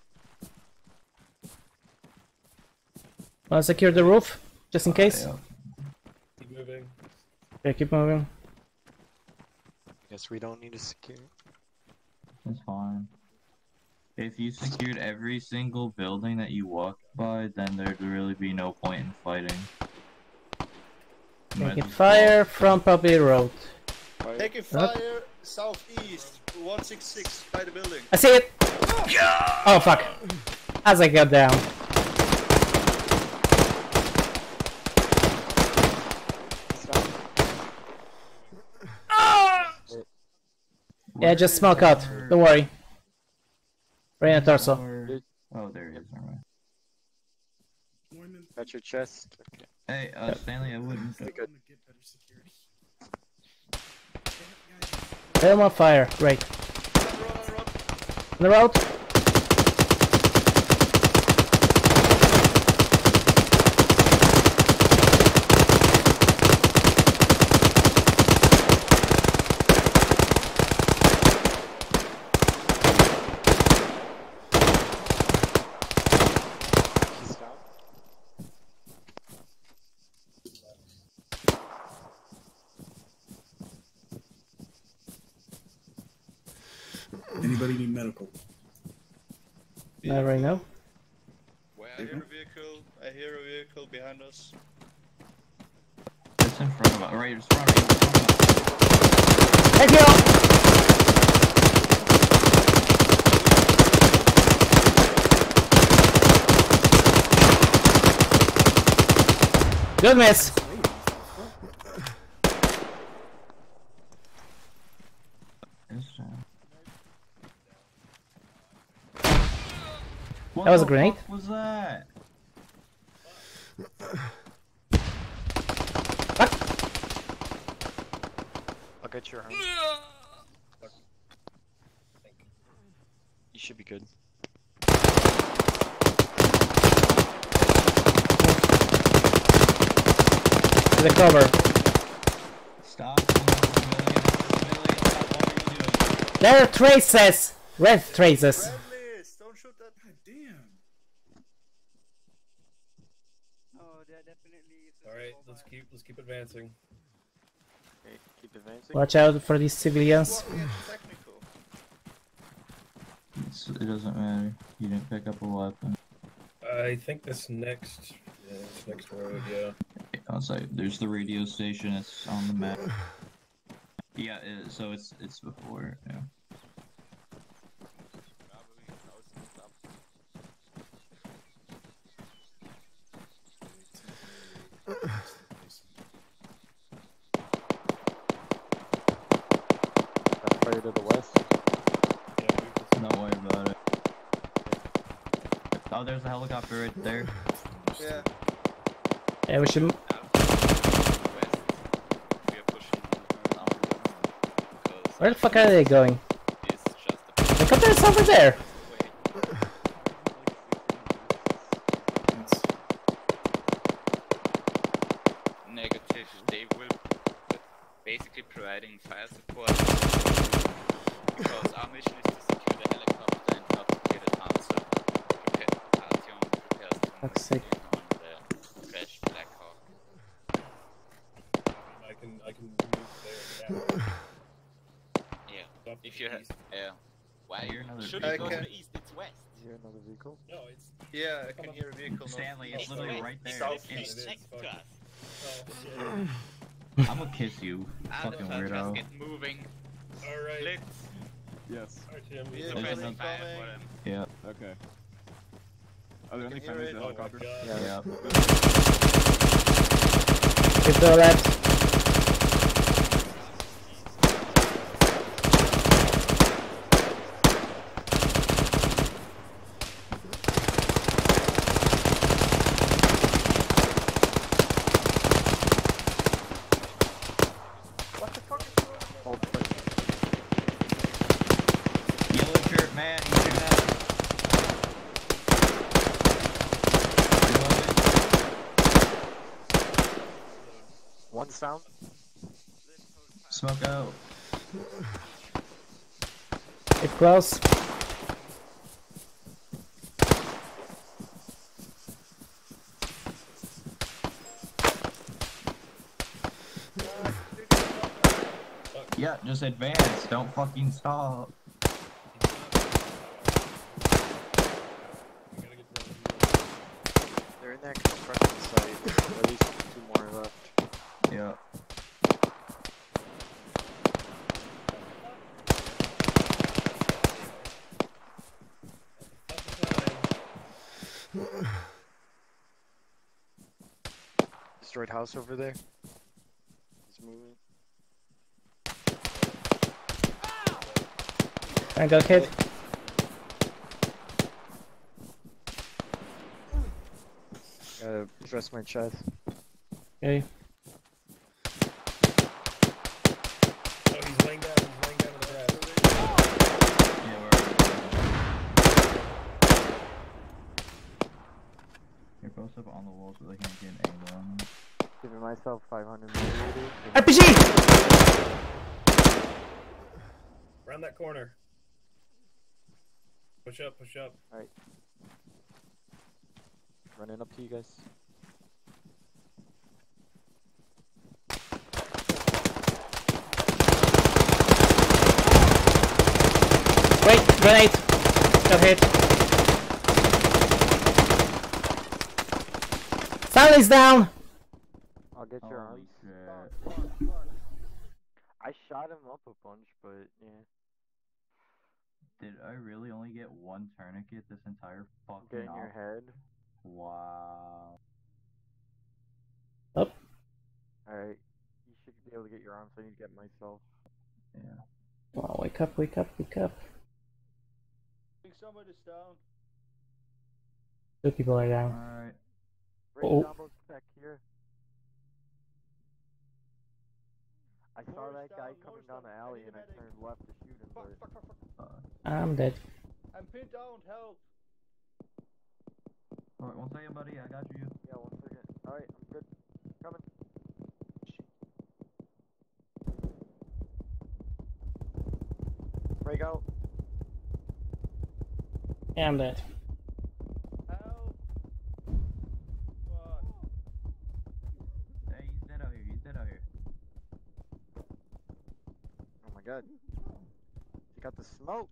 Wanna secure the roof, just in case. Yeah. Keep moving. Okay, keep moving. Guess we don't need to secure. That's fine. If you secured every single building that you walked by, then there'd really be no point in fighting. You might Taking as well- fire from Poppy Road. Taking What? fire southeast, one six six by the building. I see it. Oh fuck! As I got down. Yeah, just smoke out. Don't worry. Right in the torso. Oh, there he is. Alright. At your chest. Okay. Hey, uh, Stanley, I wouldn't. Be good. Hit him on fire. Great. On the road. He's down. Anybody need medical? Not right now. I hear a vehicle, I hear a vehicle behind us. It's in front of us. Right, it's in front of us. Thank you. Good miss. What That was a the grenade. fuck was that? I'll get your home. You should be good. The cover. Stop. Civilian, civilian, stop. What are you doing? There are traces. Red traces. Please, don't shoot that. God damn. Oh, there definitely is. All right, let's keep let's keep advancing. Okay, keep advancing. Watch out for these civilians. Walking at technical. It's, it doesn't matter. You didn't pick up a weapon. I think this next, yeah, this next road, yeah. I'll say there's the radio station. It's on the map. Yeah, it, so it's it's before. Yeah. That fire to the west. Don't worry about it. Oh, there's a helicopter right there. Yeah. Yeah, we should. Where the fuck are they going? The helicopter is over there. Negative. They will basically providing fire support because our mission is to secure the helicopter and not to kill the Panzer. Prepare Artyom prepares to Fuck's move sake. in on the crashed Black Hawk. I can I can move there. Yeah. If you have yeah. Why Hear another should I you go to can- the east? It's west. You hear another vehicle? No, it's Yeah, I can hear a vehicle. Stanley, north- it's north- literally north- right there. Southeast. It's- Next to us. oh, I'm gonna kiss you, fucking Alpha, just weirdo. get moving. all right. Blitz. Yes. Artyom, Yeah, you Press There's F another- five incoming. for them. Yeah, Okay. Are there any can hear friendlies it. in the Oh my helicopter? god. Yeah. Yeah. Give the left. Hold quick. yellow shirt man, you should have. One sound. Smoke out. Get close. Yeah, just advance. Don't fucking stop. They're in that construction site. At least two more left. Yeah. Destroyed house over there. He's moving. I got hit. Gotta dress my chest. Okay. Oh, he's laying down. He's laying down in the grass. Yeah, we're. You're post up on the wall so they can't get angle on them. Giving myself five hundred milliliters. R P G! Around that corner. Push up. Push up. Alright. Running up to you guys. Wait, grenade! Got hit. Stanley's down! I'll get your Holy arms. shit. I shot him up a bunch, but yeah. Did I really only get one tourniquet this entire fucking Get in your op? head. Wow. Up. Alright. You should be able to get your arms. I need to get myself. Yeah. Come on, wake up, wake up, wake up. I think somebody's down. Two people are down. Alright. Right Oh. down back here. I saw North that down, guy north coming down down. the alley I and need I a medic. turned left to shoot him, Fuck, but fuck, fuck, fuck. I'm dead. I'm pinned down, help. Alright, one second, buddy. I got you. yeah, one second. Alright, I'm good. Coming. Break out. Yeah, I'm dead. Help. Fuck. Hey, he's dead out here. He's dead out here. Oh my god. You got the smoke.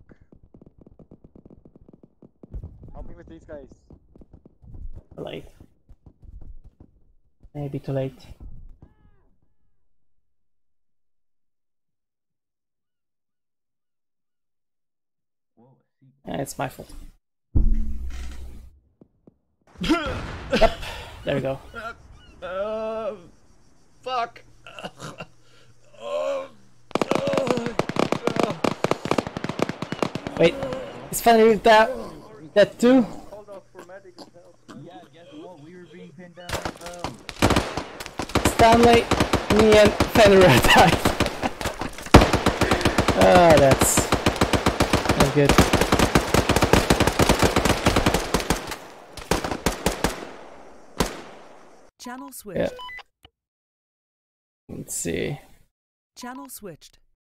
Help me with these guys. Too late. Maybe too late. Whoa, a seat. Eh, it's my fault. Yep. There we go. Uh, fuck. Wait, is Fenrir that that too? Yeah, guess what? We were being pinned down as well. Stanley, me and Fenrir died. Ah, that's not good. Channel switched. Yeah. Let's see. Channel switched.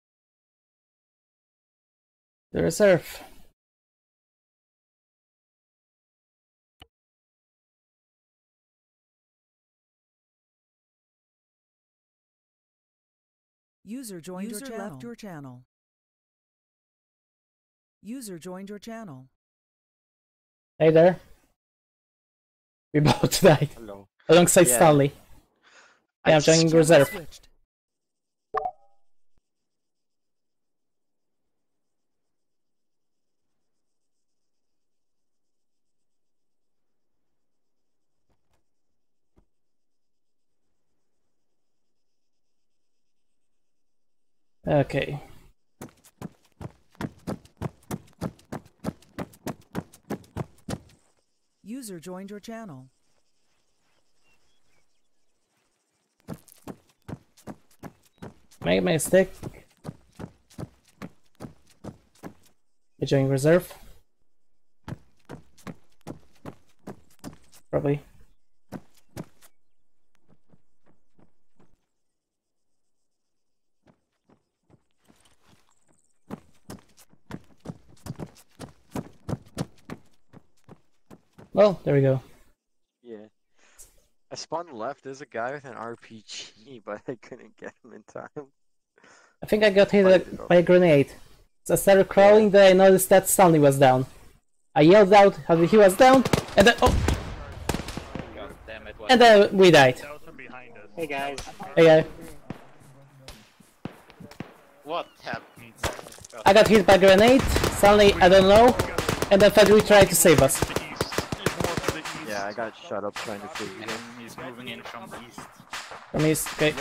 The reserve. User joined User your channel. left your channel. User joined your channel. Hey there. We both died. Hello. Alongside Yeah. Stanley. Yeah, I'm joining Channel reserve. switched. Okay. User joined your channel. Make a mistake. You joining reserve? Probably. Well, there we go. Yeah. I spawned left. There's a guy with an R P G, but I couldn't get him in time. I think I got hit by a grenade. So I started crawling, then I noticed that Stanley was down. I yelled out how he was down, and then oh, God damn it, and then we died. Hey guys. Hey, guy. What happened? I got hit by a grenade. Stanley, I don't know, and then Fedri tried to save us. Yeah, I got shut up trying to save you. And he's moving in from east. From east, okay.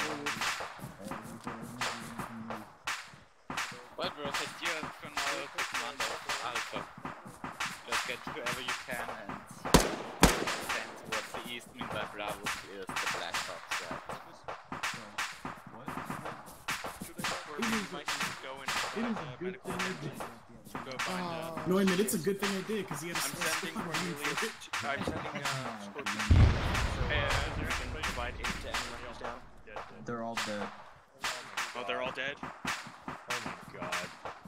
Well, bro, so you're for now commander of Alpha. Just get whoever you can and send towards the east. Meanwhile, Bravo clears the Black Ops. No, I mean it's a good thing I did because he had a I'm sending I'm Cornelius. I'm sending uh, Scorpion. So, uh, you can provide aid to anyone who's down. They're all dead. Oh, they're all dead? Oh my god.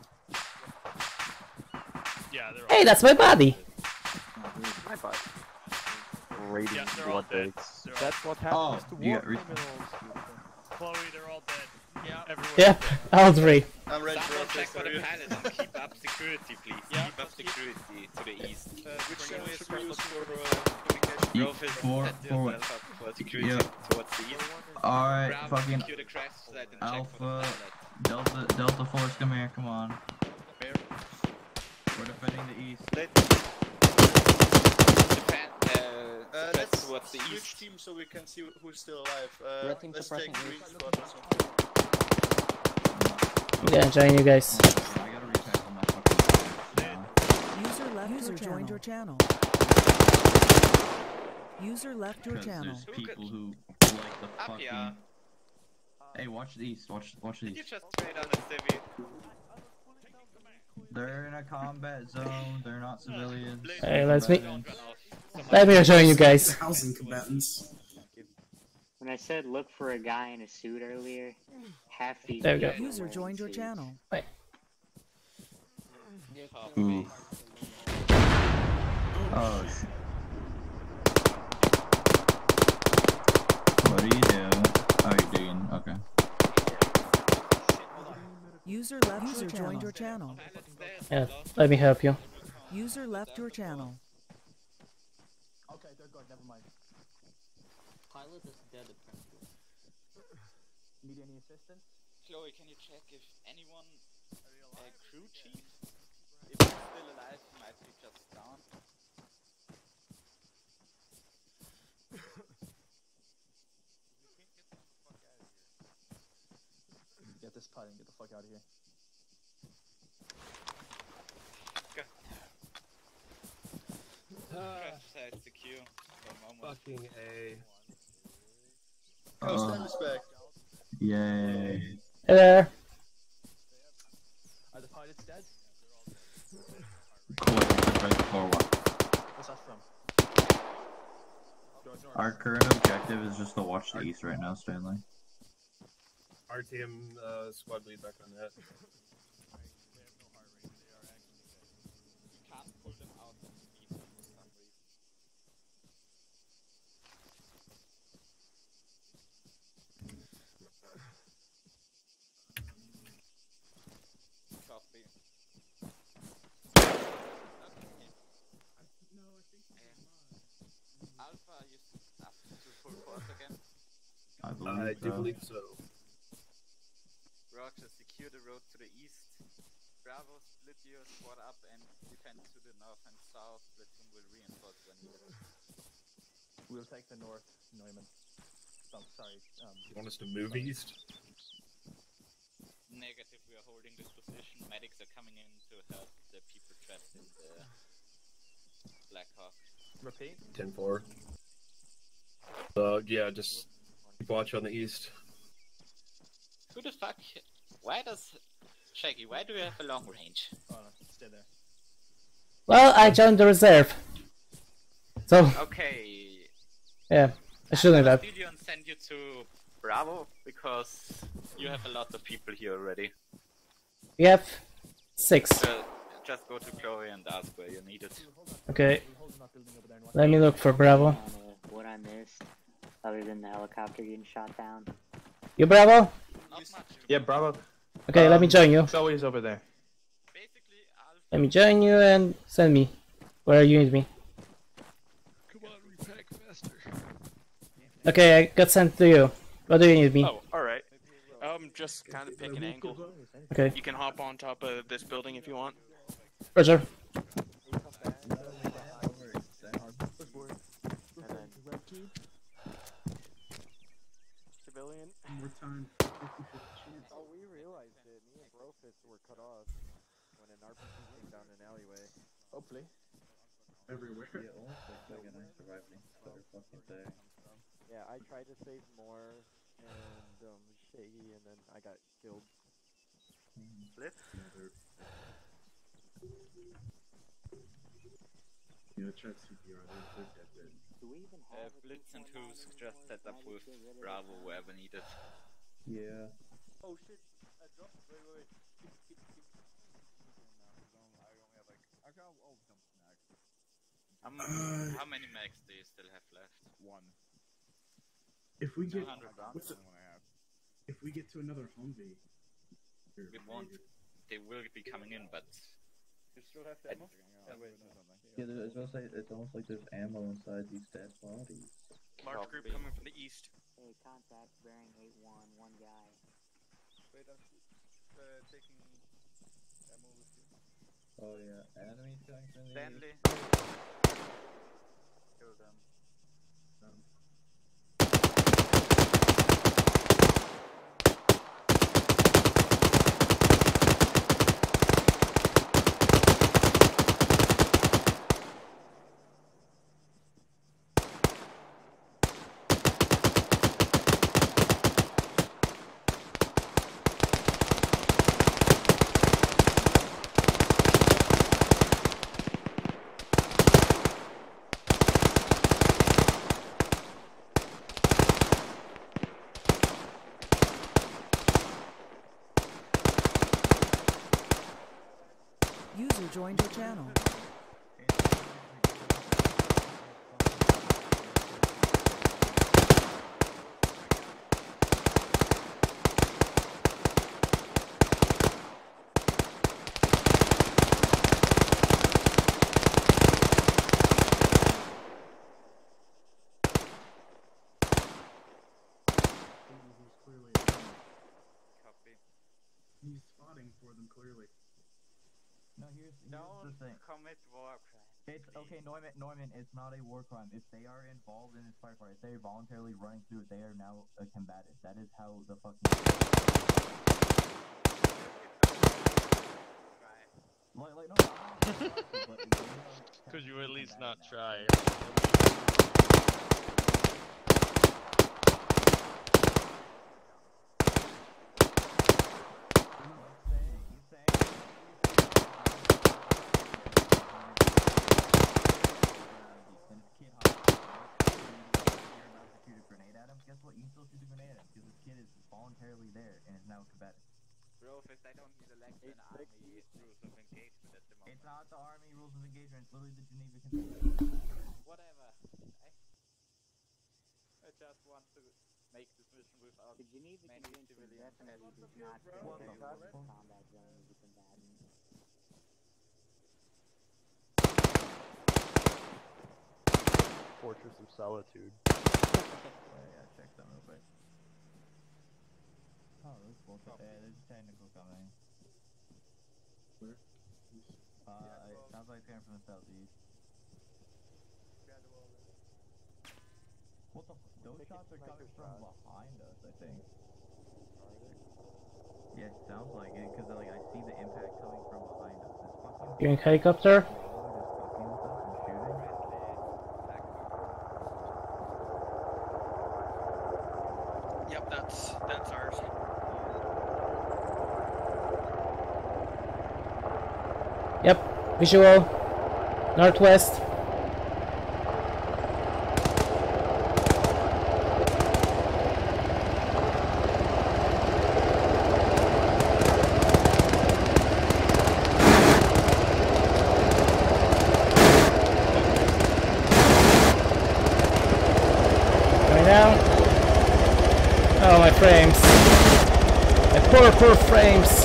Yeah, they're all Hey, that's my body. My body. Radiant Yeah, they're all blood dead. eggs. They're all That's what happens Oh, to you war got re- criminals. Chloe, they're all dead. Yeah, everyone. Yep, all three. I'm ready for Someone a check for the test. pilot and keep up security, please. Yeah. Keep up security to the east. Uh, which channel should we use for uh, communication? You- Rofus, for- set for- yourself up for security yeah. towards the east. Alright, Bravo, fucking secure the crash site and check for the Alpha, pilot. Delta, Delta Force, come here, come on. Where? We're defending the east. Let, Defend, uh, uh, spread let's towards the switch east. teams so we can see who's still alive. Uh, Red team let's suppressing take green east. squad or something. I'm gonna join you guys. I gotta retackle my fucking now. User left User your joined your channel. User left your Because channel. there's people who like the Up fucking... here. Hey, watch the east, watch, watch the Did you east. just trade on a civvy? They're in a combat zone, they're not civilians. Hey, let's me. Combatants. Let me join you guys. Housing combatants. When I said look for a guy in a suit earlier, half these There we go. people User wearing joined your suits. channel. Ooh. Oh, sh- What are you doing? Oh, you're digging. Okay. User left User joined your channel. Yeah, let me help you. User left your channel. Okay, they're good. Never mind. Pilot is dead apparently. Need any assistance? Chloe, can you check if anyone, uh, crew chief, if he's still alive, he might be just gone. this pod and get the fuck out of here. Press the queue for a moment. Fucking A. Oh, stand respect. Yay. Hey there. Are the pilots dead? Cool. Press forward. What's that from? Our current objective is just to watch the east right now, Stanley. R T M uh, squad lead back on that. Can't pull them out of the beat for some reason. Copy. Alpha, you up to full force again? I believe I do so. believe so. Roger, secure the road to the east. Bravo, split your squad up and defend to the north and south. Platoon will reinforce when needed. We'll take the north, Neumann. Oh, sorry. Um, You want us to move east? Negative, we are holding this position. Medics are coming in to help the people trapped in the Black Hawk. Repeat? ten four. Uh, yeah, just keep watch on the east. Who the fuck? Why does... Shaggy, why do you have a long range? Oh no, stay there. Well, I joined the reserve. So, Okay. yeah, I shouldn't have. Did you send you to Bravo? Because you have a lot of people here already. We have six. Uh, just go to Chloe and ask where you need it. Okay. Let me look for Bravo. Uh, what I missed, other than the helicopter getting shot down. You Bravo? Yeah, Bravo. Okay, let me Um, join you. Chloe's over there. Let me join you and send me where you need me. Come on, repack faster. Okay, I got sent to you. What do you need me? Oh, alright. Um, just kind of pick an angle. Okay. You can hop on top of this building if you want. Roger. Civilian. More time. Oh, we realized it. Me and Brofist were cut off when an R P G came down an alleyway. Hopefully. Everywhere. Yeah, almost like like an surviving every fucking day. Yeah, I tried to save more and um Shaggy, and then I got killed. Blitz? Yeah, try C P R. They're dead, dead. Do we even Uh, have a Blitz and two point Who's nine just set up with Bravo wherever needed. Yeah. Oh shit! I dropped. Wait, wait, wait. Keep, keep, keep. Um, Uh, how many mags do you still have left? One. If we get two hundred rounds. what's the, if we get to another Humvee, We won't. They will be coming in, but... You still have I- ammo? Yeah, wait, Yeah, there- it's almost like it's almost like there's ammo inside these dead bodies. Large group coming from the east. Hey, contact bearing eight one, one guy. Wait, I'm uh, taking ammo with you. Oh yeah, enemies coming from the Stanley. east. Kill them. Um, User joined your channel. he's clearly at home. Copy. He's spotting for them clearly. No, here's, here's Don't the thing. commit war crimes. It's okay, Neumann. Neumann, it's not a war crime. If they are involved in this firefight, if they are voluntarily running through it, they are now a combatant. That is how the fucking. Like, like, no. Could you at least not try? Guess what? You can still shoot the grenade at him because this kid is voluntarily there and is now combatant. Bro, if I don't need elect an army rules of engagement at the moment. It's not the army rules of engagement. It's literally the Geneva Convention. Whatever. I, I just want to make this mission without The Geneva many Convention civilians. definitely does not say that the combat zone is a combatant. Fortress of Solitude. Oh, yeah, check them real quick. Oh, there's bullshit. Yeah, there's a technical coming. Where? Uh, it sounds like it's coming from the southeast. What the f- those shots are coming from behind us, I think. Are they? Yeah, it sounds like it, because like, I see the impact coming from behind us. It's fucking... You're in helicopter? Yep, that's that's ours. Yep, visual. Northwest. Coming down. Oh, my frames. My poor, poor frames.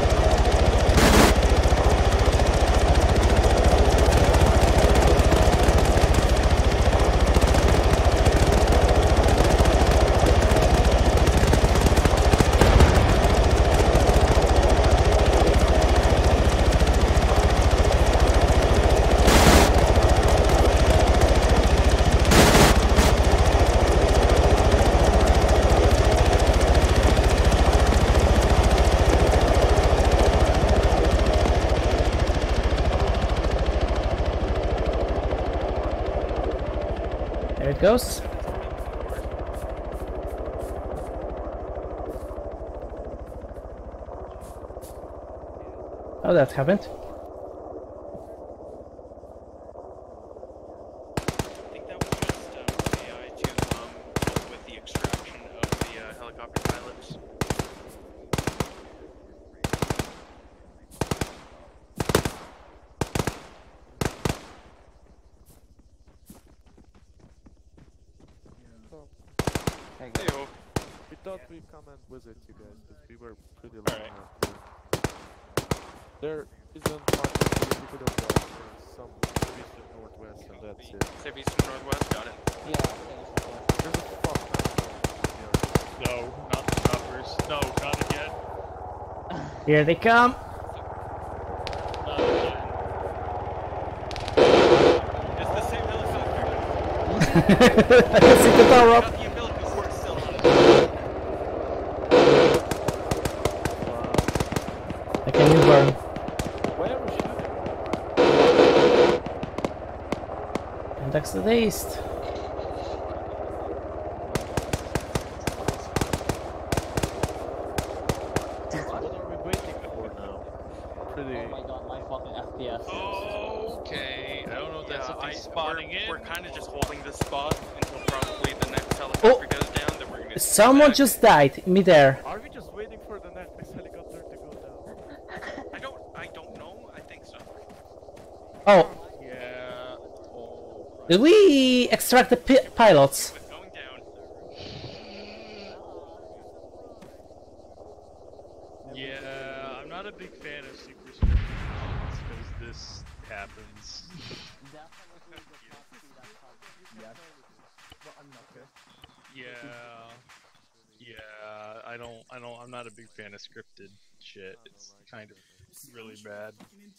There it goes. Oh, that happened. I think that was just um, A I to um, help with the extraction of the uh, helicopter pilots. Hey guys. Heyo. We thought we'd come and visit you guys, because we were pretty long Alright. out here. There isn't much we could have done. There's some east and northwest, and that's it. Save east and northwest, got it. Yeah, There's a fuck ton. No, not the choppers. No, not again. Here they come. Not again. It's the same helicopter. I can see the tower up. Got the umbilical cord still on it. Like a newborn. Where are we shooting? And that's to the east. What are we waiting for now? Pretty... Oh my god, my fucking F P S. Okay, I don't know if that's Yeah, something I, spawning we're, in. we're kind of just holding this spot until probably the next helicopter goes down. Then we're gonna. Someone just died midair. Are we just waiting for the next helicopter to go down? I don't. I don't know. I think so. Oh, Yeah. Oh. did we extract the pi pilots? With going down. Yeah, I'm not a big fan of super scripted because this happens. Yeah. Yeah, I don't, I don't, I'm not a big fan of scripted shit. It's kind of really mad.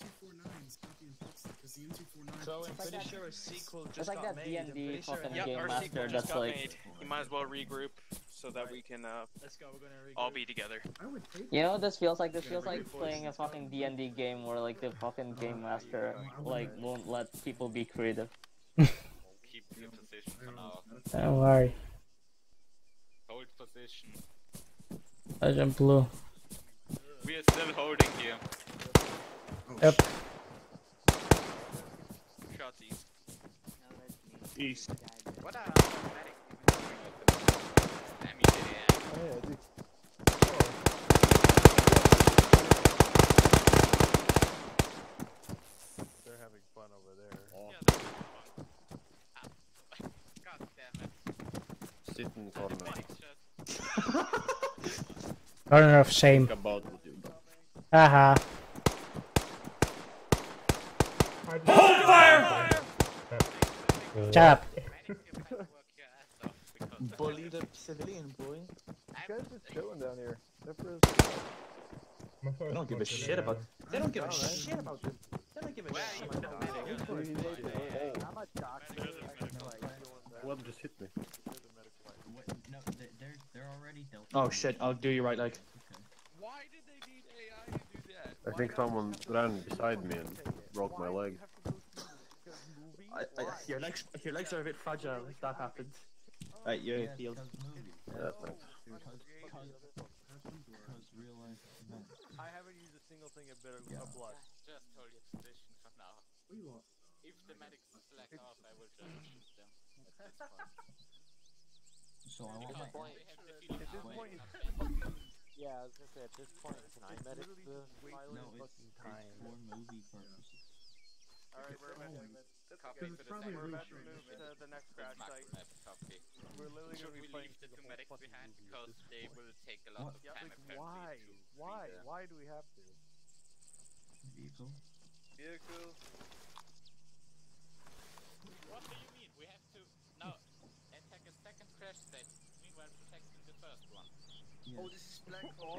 So I'm pretty sure a sequel just like got that made. I'm D and D pretty sure it fucking Yep, game our master sequel just that's got like... made. You might as well regroup so that we can uh, Let's go, we're gonna regroup. all be together. You know what this feels like? This feels like playing a fucking D and D game where like the fucking game master like won't let people be creative. Keep your position for now. Don't worry. Hold position. Agent Blue. We are still holding here. Yep. Shots east. East. What are medics even doing at the moment? I mean, yeah. Oh, yeah, dude. They're having fun over there. Yeah, they're having fun. Ah, God damn it. Sit in the corner. Corner of shame. Think about what you do. Haha. Hold fire! Shut up. Bully the civilian boy. These guys just chilling down here. They're for They don't give a shit about. They don't give a shit about this. They don't give a shit about that. I'm a doctor. What just hit me? No, they- they're they're already dealt. Oh shit! I'll do you right, like. Why did they need A I to do that? I think someone ran beside me and broke my leg. I, I, your legs, your legs are a bit fragile. If that happened. Right, you're Yeah, healed. Yeah, thanks. I haven't used a single thing of bitter of blood. Just hold your position for now. If the medics slack off, I will just shoot them. That's fine. So I want Because my. they have defeated At this our point, way. yeah, I was gonna say at this point, can I medic the pilot? No, it's, it's for movie purposes. Alright, we're about to move. Copy to the second We're about to room. move to the next crash site. Copy. We're literally Should gonna we be playing leave the through two whole medics fucking behind movie. because they will take a lot of Yeah, time like apparently why? to Why? free them. Why do we have to? Vehicle. Vehicle. What do you mean? We have to now attack a second crash site, meanwhile protecting the first one. Yes. Oh, this is black. Oh.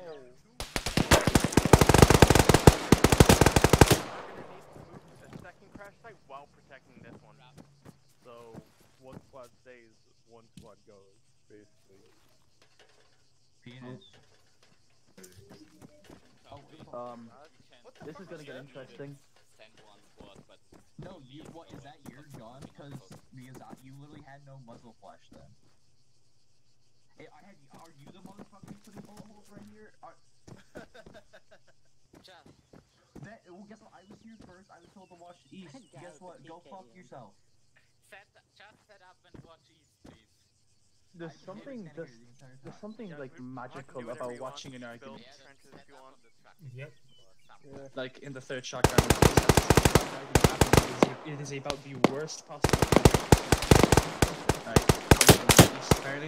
The second crash site while protecting this one. So one squad stays, one squad goes, basically. Penis. Um, What this is gonna get interesting. Send one squad, but No, you. What is that? Your gun? Because because I, you literally had no muzzle flash then. Hey, I had. Are you the motherfucker putting bullet holes right here? Are, just that, well, guess what? I was here first. I was told to watch east. That guy Guess with what? the Go P K fuck in. yourself. set just set up and watch east, please. There's I've been something. standing There's, here the entire there's time. something Yeah, like we- we magical can do whatever about you want. watching an Build argument. Yeah, just trenches set if you up want. on the truck Yep. or something. Yeah. Like in the third shotgun. It is about the worst possible. Right, coming from the east, apparently.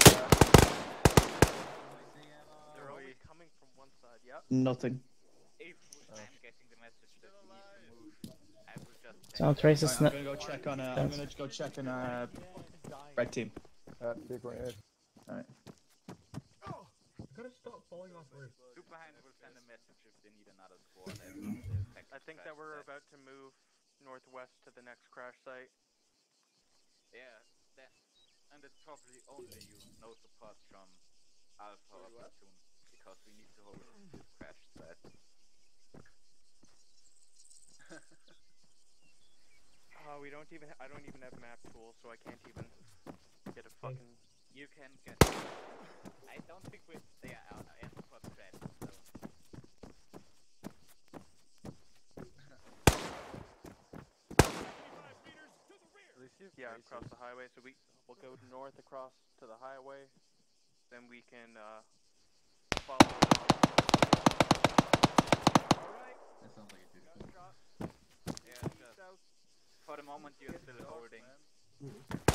They're always coming from one side. Yep. Nothing. If I'm getting the message that we need to move, I will just Sound traces. Right, I'm gonna go check on. Uh, I'm gonna go check on. Uh, red team. At two point eight. Alright. Oh! I gotta stop falling off roof. Superhand will send a message if they need another squad. I will attack I the think crash that we're site. about to move northwest to the next crash site. Yeah, that, and it's probably only you. No support from Alpha or Platoon because we need to hold this crash site. Uh, we don't even. I don't even have map tools, so I can't even get a fucking. You can get. I don't think we. They are out in for crash. So. At least you have Yeah, traces. across the highway. So we we'll go north across to the highway. Then we can uh, follow along. Alright. That sounds like a good Got a plan. shot. Yeah, just South. for the moment you're still holding. You're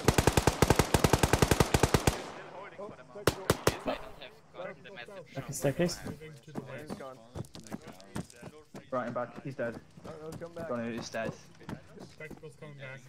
still holding for the moment. Yes, I don't have gotten the message from Staircase. Moving to the He's west. gone. Right, I'm back. He's dead. Oh, no, come back. Gonna he's dead. Spectacles coming back.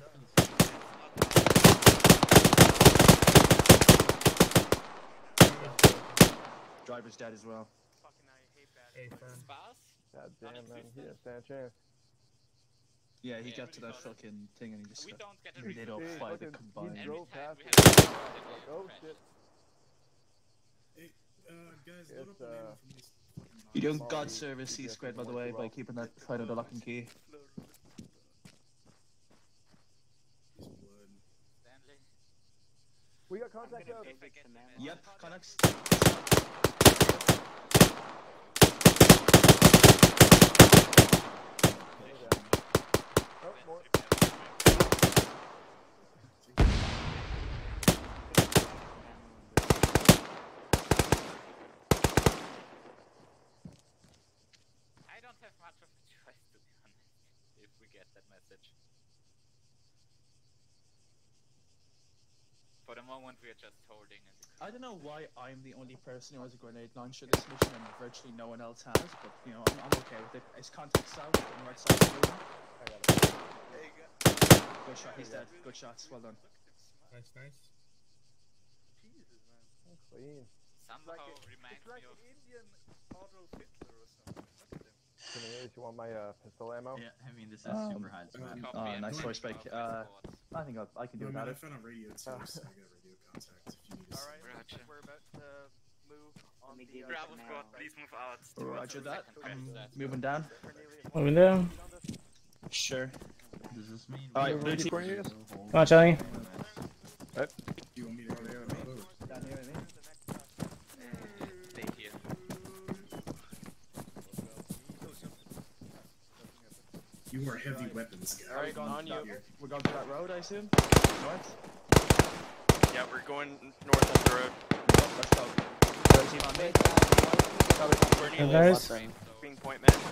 Driver's dead as well. Fucking I hate that. A firm. Spas? God damn, man. He didn't stand a chance. Yeah, he got to that fucking thing and he just We got don't get a made it all Hey, five fucking- combined. he drove past we it. have a Like, oh shit. Hey, uh, guys, It's, load up on uh, ammo from these fucking You doing boxes. God service C squared, by the way, by keeping that fight under lock and key. Stanley. We got contact out. Yep, connects. Oh, more. I don't have much of a choice, to be honest, if we get that message. For the moment, we are just holding it. I don't know why I'm the only person who has a grenade launcher this mission and virtually no one else has, but you know, I'm, I'm okay with it. It's contact south on the right side of the building. I got it. Good shot, he's dead. Good shots, well done. Nice, nice. Jesus, man. Clean. Somehow Like a- reminds it's like me of... Indian Adolf Hitler or something. Look at him. Cornelius, you want my uh, pistol ammo? Yeah, I mean, this is Um, super high spec. Oh, nice voice break. Uh, I think I'll, I can do No, man, that. I found a radio too, so I got radio contact if you need us. Alright, Gotcha. we're about to move on me the give uh, you Bravo some squad, ammo. please move out. Roger that. I'm Cornelius. moving down. Moving down. Sure. Does this mean? Alright, You blue ready, team. Cornelius? Come on, Johnny. Right. You want me to go there or not? Down here with me. Stay here. You are heavy weapons guy. Alright, on on you. you. We're going to that road, I assume? North? Yeah, we're going north of the road. Let's go. Red team on me. Cornelius, Guys. being point man.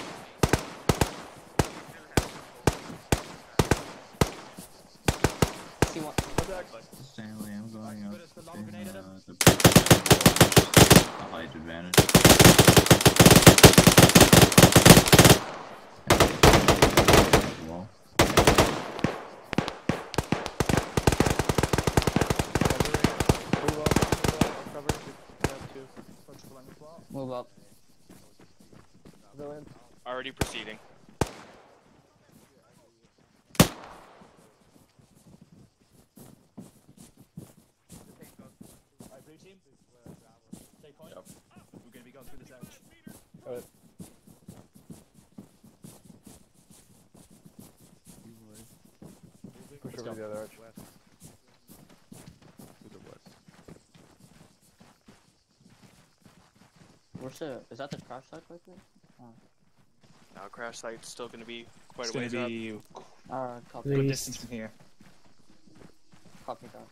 See what? Stanley, I'm going up. Good as the long grenade at him. Uh, the... A height advantage. Well, Move up, move up, cover. Got two. Move up. Civilians. Already proceeding. Alright, blue team. Take point. We're going to be going through this edge. Got it. Push over to the other arch. Where's the? Is that the crash site right there? Oh. Now crash site's still going to be quite It's a going ways to up. be Alright, copy. good Please. distance from here. Copy that.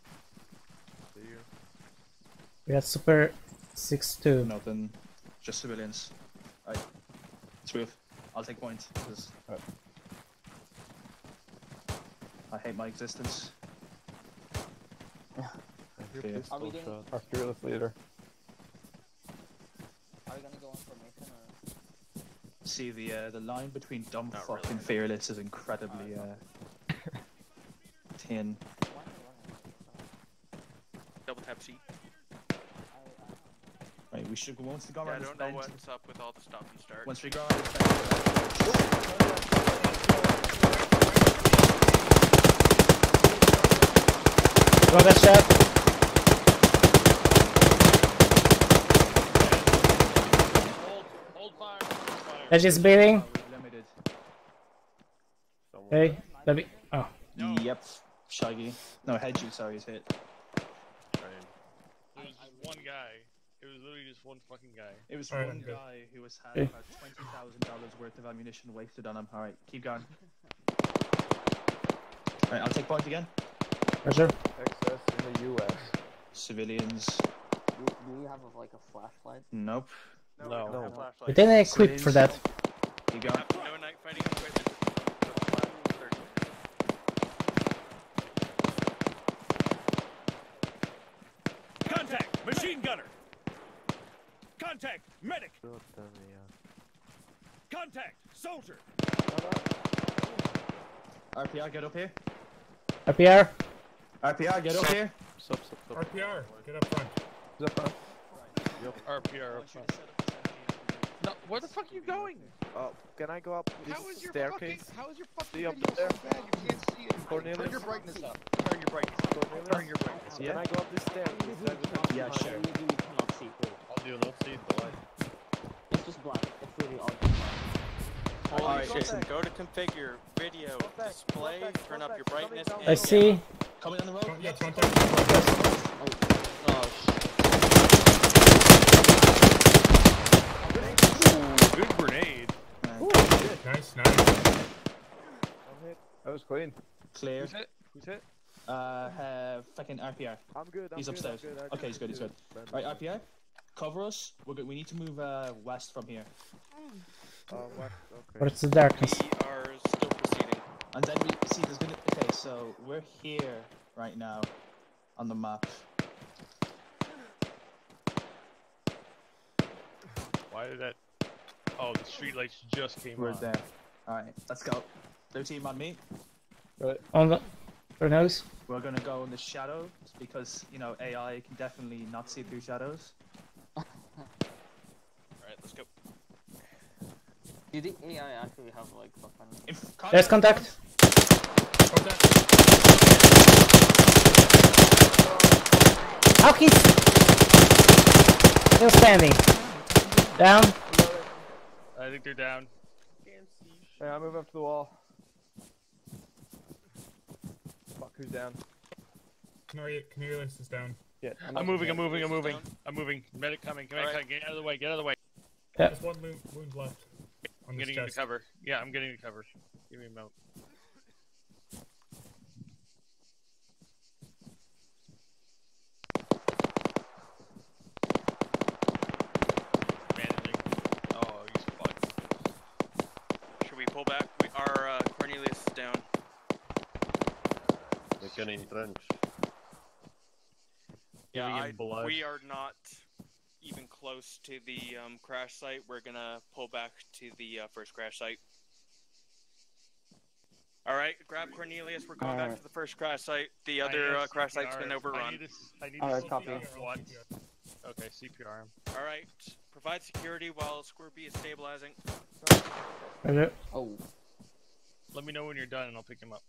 We got super six two. Nothing. Just civilians. Alright. It's roof. I'll take point. 'Cause I hate my existence. Your Yeah. pistol Are we doing- shot. Our fearless leader. Are we gonna go in formation or? See, the uh, the line between dumb Not fucking really. fearless is incredibly uh, thin. Double tap C. Right, we should go once we go Yeah, I around this don't know bend. what's up with all the stop and start. Once we go around this bend. Got that shot. Hold fire. Hold fire. Edge is bleeding. Limited. Hey, let me. Oh. Yep. Shaggy. No, Hedgie, sorry, is hit. It was just one guy. It was literally just one fucking guy. It was Alright, one I'm good. guy who was had Okay. about twenty thousand dollars worth of ammunition wasted on him. Alright, keep going. Alright, I'll take point again. Roger. Excess in the U S. Civilians. Do, do we have a, like a flashlight? Nope. No, No. we don't have No. flashlights. We didn't equip for that. Keep going. No night fighting equipment. Just flat search. Contact! Machine gunner! Contact! Medic! Contact! Soldier! R P R, get up here. R P R. R P R, get up here. Sup, sup, sup. R P R, get up front. Is that front? R P R up front. No, Where the fuck are you going? Oh, can I go up this How is your staircase? fucking, how is your fucking See up video there? so bad you can't see it? Cornelius? Turn your brightness up. Turn your brightness up. Cornelius? Turn your brightness up. Can I go up this staircase? I would have Yeah, to sure. I'll do not see the light. It's just black. It's literally all just black. Alright, go Jason, back. go to configure video Go back, display, go back, turn go up back. your brightness. Coming And I see. Coming on the road. Yeah, Yeah. contact. Oh shit. Ooh, good grenade. Nice, nice. I'm hit. That was clean. Clear. Who's hit? Who's hit? Uh, uh, fucking R P R. I'm good. I'm He's good, upstairs. I'm good, I'm Okay, he's good. He's good. Right, R P R. Cover us. We're good. We need to move uh west from here. Uh, what? Okay. Where's the darkness? We are still proceeding. And then we see there's gonna. Okay, so we're here right now on the map. Why did that? Oh, the streetlights just came We're on. there. All right, let's go. Blue team on me. On the for nose. We're gonna go in the shadows because you know A I can definitely not see through shadows. Alright, let's go. Do you think A I actually have like fucking... If There's contact. How he's still standing. Down. I think they're down. Hey, I move up to the wall. Fuck, who's down? Cornelius Cornelius is down. Yeah. I'm moving, I'm moving, I'm moving. I'm moving. Medic coming, medic Alright. coming. Get out of the way, get out of the way. Yeah. There's one wound, wound left. On I'm this getting into chest. cover. Yeah, I'm getting into cover. Give me a moment. Managing. Oh, he's fucked. Should we pull back? We are uh, Cornelius is down. We can entrench. Yeah, Giving him I, blood. we are not even close to the um, crash site. We're gonna pull back to the uh, first crash site. Alright, grab Cornelius. We're going back Alright. to the first crash site. The I other have uh, crash C P R. site's been I overrun. need to, s- I need Alright, to copy. C P R what? Okay, C P R him. Alright, provide security while Square B is stabilizing. Okay. Oh. Let me know when you're done and I'll pick him up.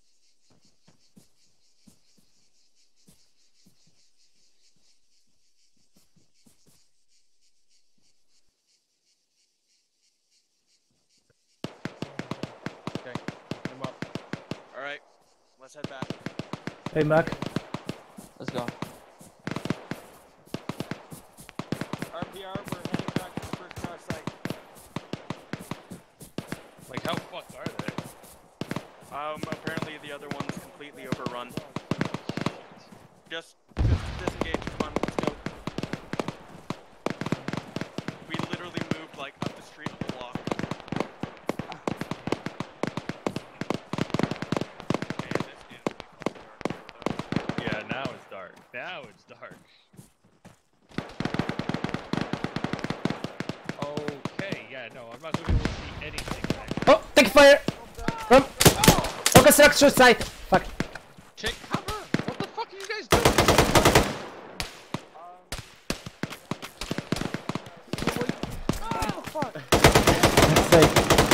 Okay, pick him up. Alright, let's head back. Hey, Mac. Let's go. R P R, we're heading back to the first crash site. Like, how fucked are they? Um, apparently the other one's completely overrun. Just, just disengage, come on, let's go. We literally moved, like, up the street a block. Man, this is really fucking dark. Yeah, now it's dark. Now it's dark. Okay, yeah, no, I'm not going to be able to see anything. Oh, take fire from from construction site. Fuck. Take cover! What the fuck are you guys doing? Oh, fuck! Let's see.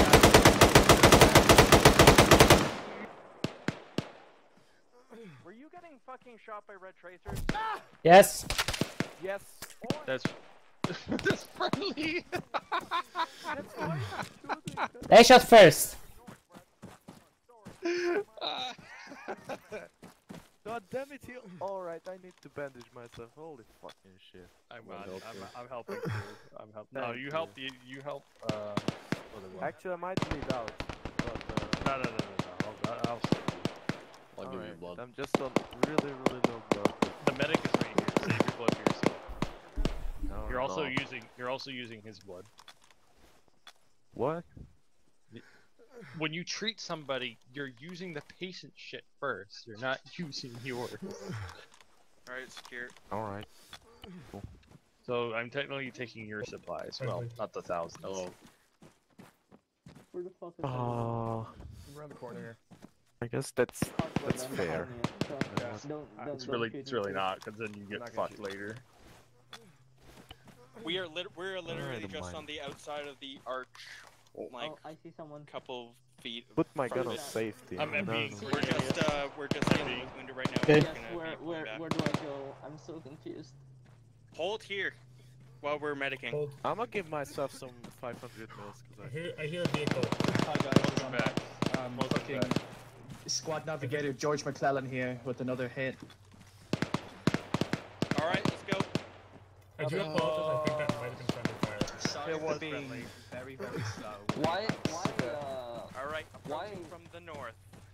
Were you getting fucking shot by red tracers? Yes. Yes. That's that's friendly. That's why I'm shooting. They shot first. God damn it, heal. Alright, I need to bandage myself. Holy fucking shit. I'm I'll on. help I'm, you. I'm helping too. I'm helping. No, Thank you you. help. You, you help. Uh, other one. Actually, I might bleed out. But, uh, No, no, no, no, no. I'll, I'll save you. I'll give you alright, blood. I'm just on really, really low blood. The medic is right here. Save your blood for yourself. No, You're also no. using. You're also using his blood. What? When you treat somebody, you're using the patient shit first. You're not using yours. Alright, secure. Alright. Cool. So I'm technically taking your supplies. Well, not the thousands. Hello. Where the fuck is Oh, Around the corner here. I guess that's everyone? that's I'm fair. behind you. Don't, Yeah. don't, don't, It's don't really, shoot it's me, really please. not, because then you I'm get not gonna fucked shoot. later. We are lit we're literally don't just mind. on the outside of the arch, like Oh, I see someone. couple feet. Put my from gun on it. safety. I'm no, being no. We're just uh we're just dealing with wounded right now. Okay. We're Yes, gonna where be pulling where back. where do I go? I'm so confused. Hold here while we're medicing. Hold. I'm gonna give myself some five hundred mils I because hear, I hear a vehicle. Hi guys, I'm back. Um, fucking squad navigator George McClellan here with another hit. Alright, let's go. I do apologize, I think that might have been friendly fire. Sorry It was for being friendly. very, very slow. Why why uh Alright, Why- approaching from the north.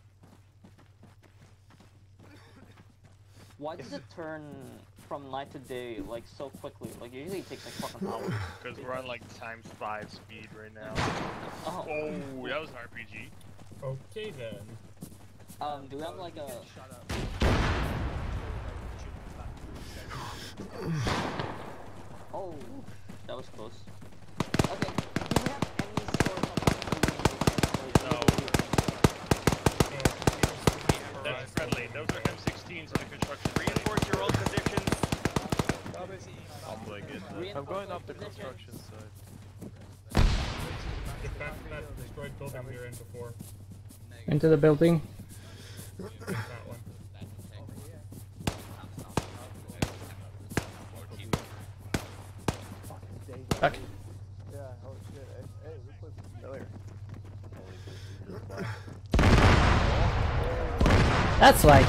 why does it turn from night to day like so quickly? Like usually it takes like fucking hours. Because we're on like times five speed right now. Oh. Oh, that was an R P G. Okay then. Um, do we have like a? Oh, that was close. Okay, do we have any sort of? No. That's friendly. Those are M sixteens in the construction. Reinforce your old positions. I'm like it. I'm going up the construction side. Get back to that destroyed building we were in before. Into the building. That one. Back. Yeah, oh shit. Hey, hey this looks familiar. That's like.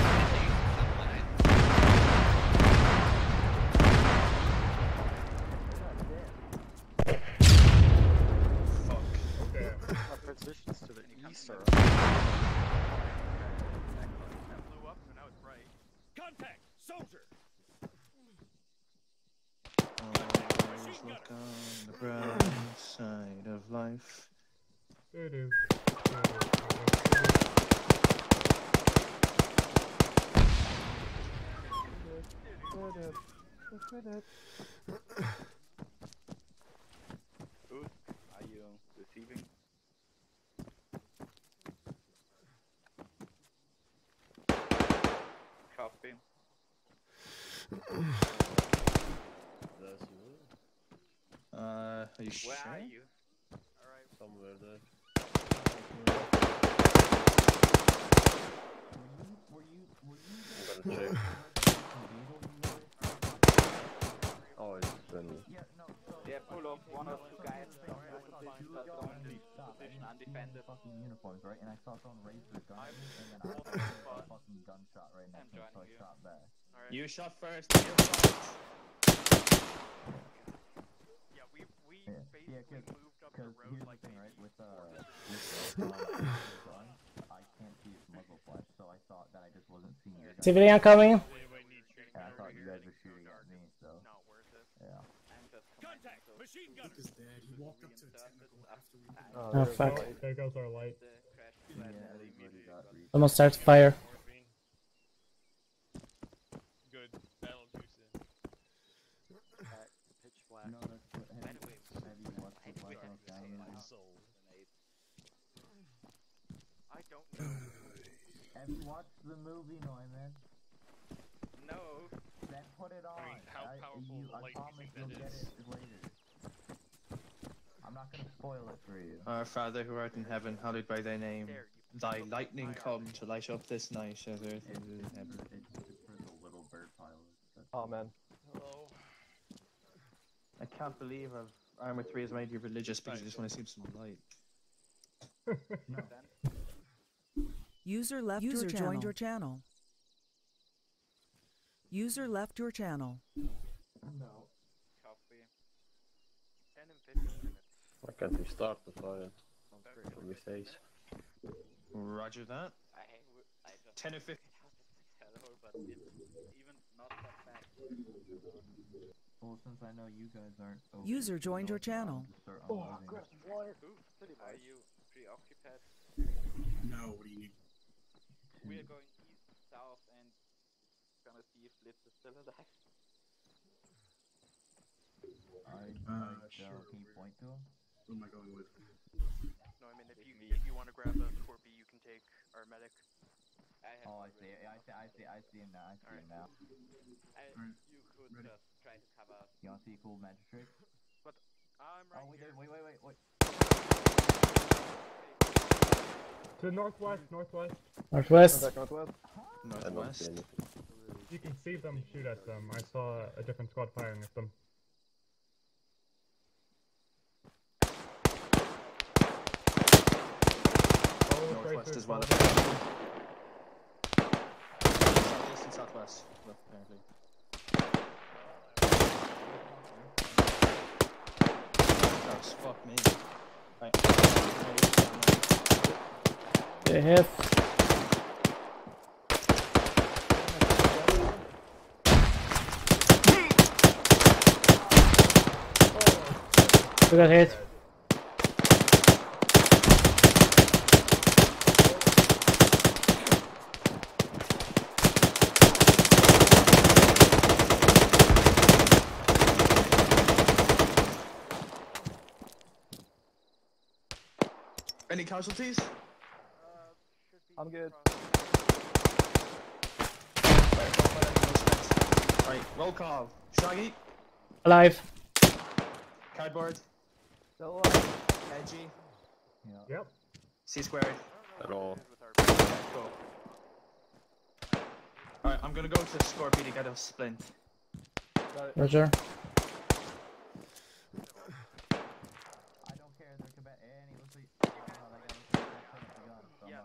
Okay. Our positions to the east are That blew up, so now it's bright. Contact! Soldier! Always look on the bright side of life. Doo-doo. Good. Are you receiving? Copy. That's you. Uh, are you Where sure? are you? Alright. Somewhere there. Were you, were you, were you I'm gonna check. Oh, it's been. Yeah, no, so... Yeah, pull off one or two guys from your position, but don't leave the Stop. position I didn't see undefended. the fucking uniforms, right? And I saw someone raise their gun at me, and then I got a fucking gunshot right next to me, so I shot back. You shot first. You shot. Yeah, we we Yeah, basically yeah, cause, moved up the cause road here's like the thing, right? maybe With uh, four minutes. with the gun, I can't see its muzzle flash, so I thought that I just wasn't seeing your gun. Civilian coming. And I thought you guys were shooting at me, so. Not worth it. Yeah. I'm just Contact! Machine gunner! Luke is dead. He walked up to a technical after we did. Oh, fuck. There goes our light. Yeah, everybody got reached. Almost starts fire. Good. That'll juice in. pitch black. No, that's what, have, you, have you watched the Black Ops Diamond? My soul. I don't know. Have you watched the movie, Neumann? No. Then put it on. I mean, how I, powerful you, of a I light do you promise think you'll that get is? it later. I'm not gonna spoil it for you. Our Father who art in heaven, hallowed by thy name. Thy lightning come to light up this night as earth It's, is in it's, heaven. it's, it's for the little bird pilots. That's Oh man. Hello. I can't believe I've Armor three has made you religious because I just want to see some light. User left User your joined channel. your channel. User left your channel. No. Copy. ten and fifteen minutes. Why can't we start the fire? From his face. Roger that. I, I just ten or fifteen. hello, but it's even not that bad. Well, since I know you guys aren't. open User to joined your it, I'll channel. just start Oh, unloading. grab some water. Are you preoccupied? No, what do you need? We are going east, south, and gonna see if Blitz is still alive. I, Uh, I, sure. uh, can you point to him? Who am I going with? No, I mean if you if you want to grab a Corby, you can take our medic. I have Oh, I see. I see. I see. I see him now. I see him now. I, Alright, you could ready. just try to cover. You want to see a cool magic trick? But I'm right oh, wait, here. wait, wait, wait, wait. To the northwest, northwest. Northwest. Back northwest. Northwest. You can see them shoot at them. I saw a different squad firing at them. Oh, Northwest as well. Southeast and southwest, apparently. Oh, fuck me. Right. They have. We got hit. Any casualties? I'm good. Right, roll call. Shaggy. Alive. Cardboard. Still alive. Edgy. Yep. C squared. At all. Cool. Alright, I'm gonna go to Scorpio to get a splint. Roger. I don't care, they're combat any looks like oh, that guy looks like he's put up the gun. So yeah.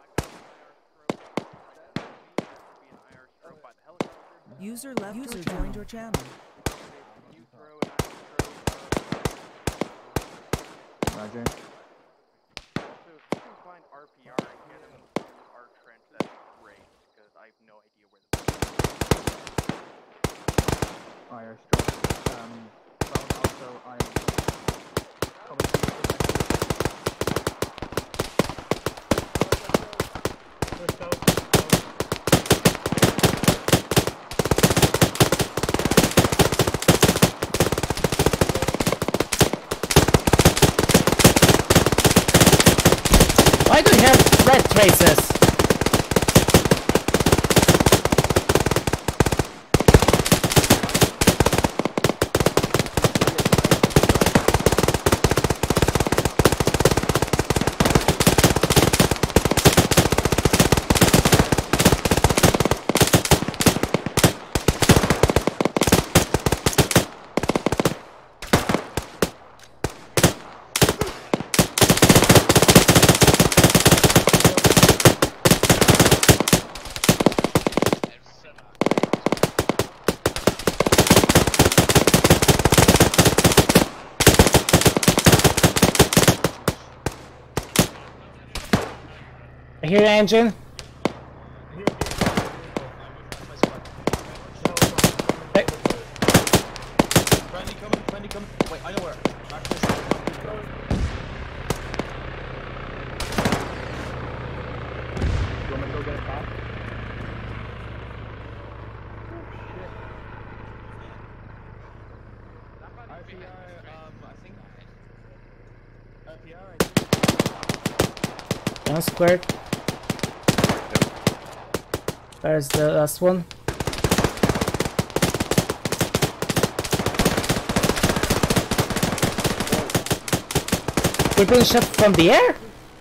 User left User your joined your channel. You throw and I throw. Roger. Also, if you can find R P R and get him to our trench, that'd be great, because I have no idea where the Fire stroke. Um, well, also, I'm coming to you. Why do you have red traces? I hear engine. Hey. Friendly coming, friendly coming. Wait, I know where. Mark this. You want me to go get a cop? R P R, um, I think. R P R, I One squared. Where's the last one? We're being shot from the air?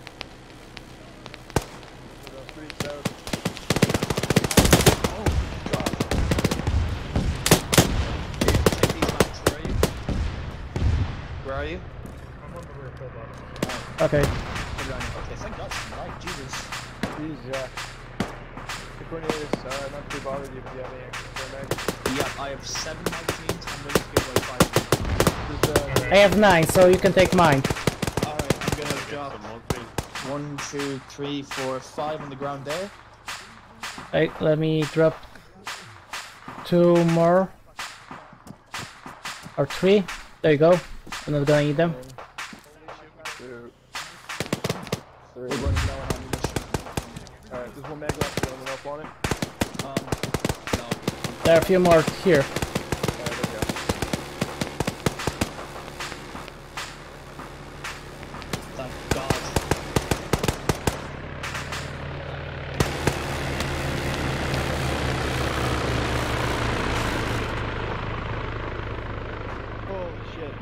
Where are you? I'm on the roof, hold on. Okay. Okay, thank God. Right, Jesus. Jeez, yeah. The Cornelius, uh, not too bothered if you have any extra mag. Yeah, I have seven magazines. I'm ready to give away five. I have nine, so you can take mine. Alright, I'm gonna drop one, two, three, four, five on the ground there. Right, let me drop two more. Or three. There you go. I'm not gonna eat them. Two. Three. We're running low on ammunition. Alright, there's one mag left. You want to help on it? Um, no. There are a few more here. Thank God. shit.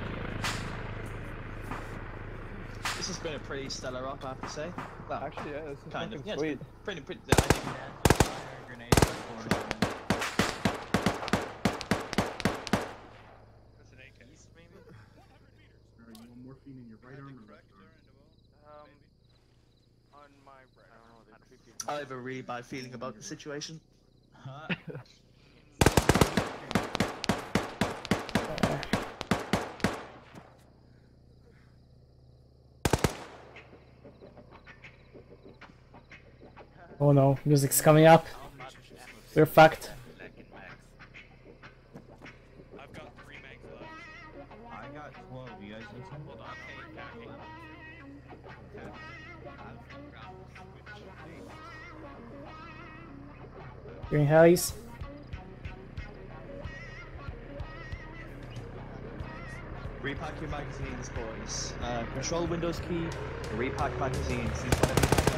This has been a pretty stellar up, I have to say. Well, actually, yeah, this is kind of. fucking Yeah, it's sweet. been pretty, pretty. I think That's an A K. Maybe? Alright, you want morphine in your right arm or left arm? Um, on my right arm. I have a really bad feeling about the situation. Oh no, music's coming up. We're fucked. I've got three mags left. I got twelve. You guys need some? Hold on. Green helis. Repack your magazines, boys. Uh, control Windows key, repack magazines. These are whatever you have.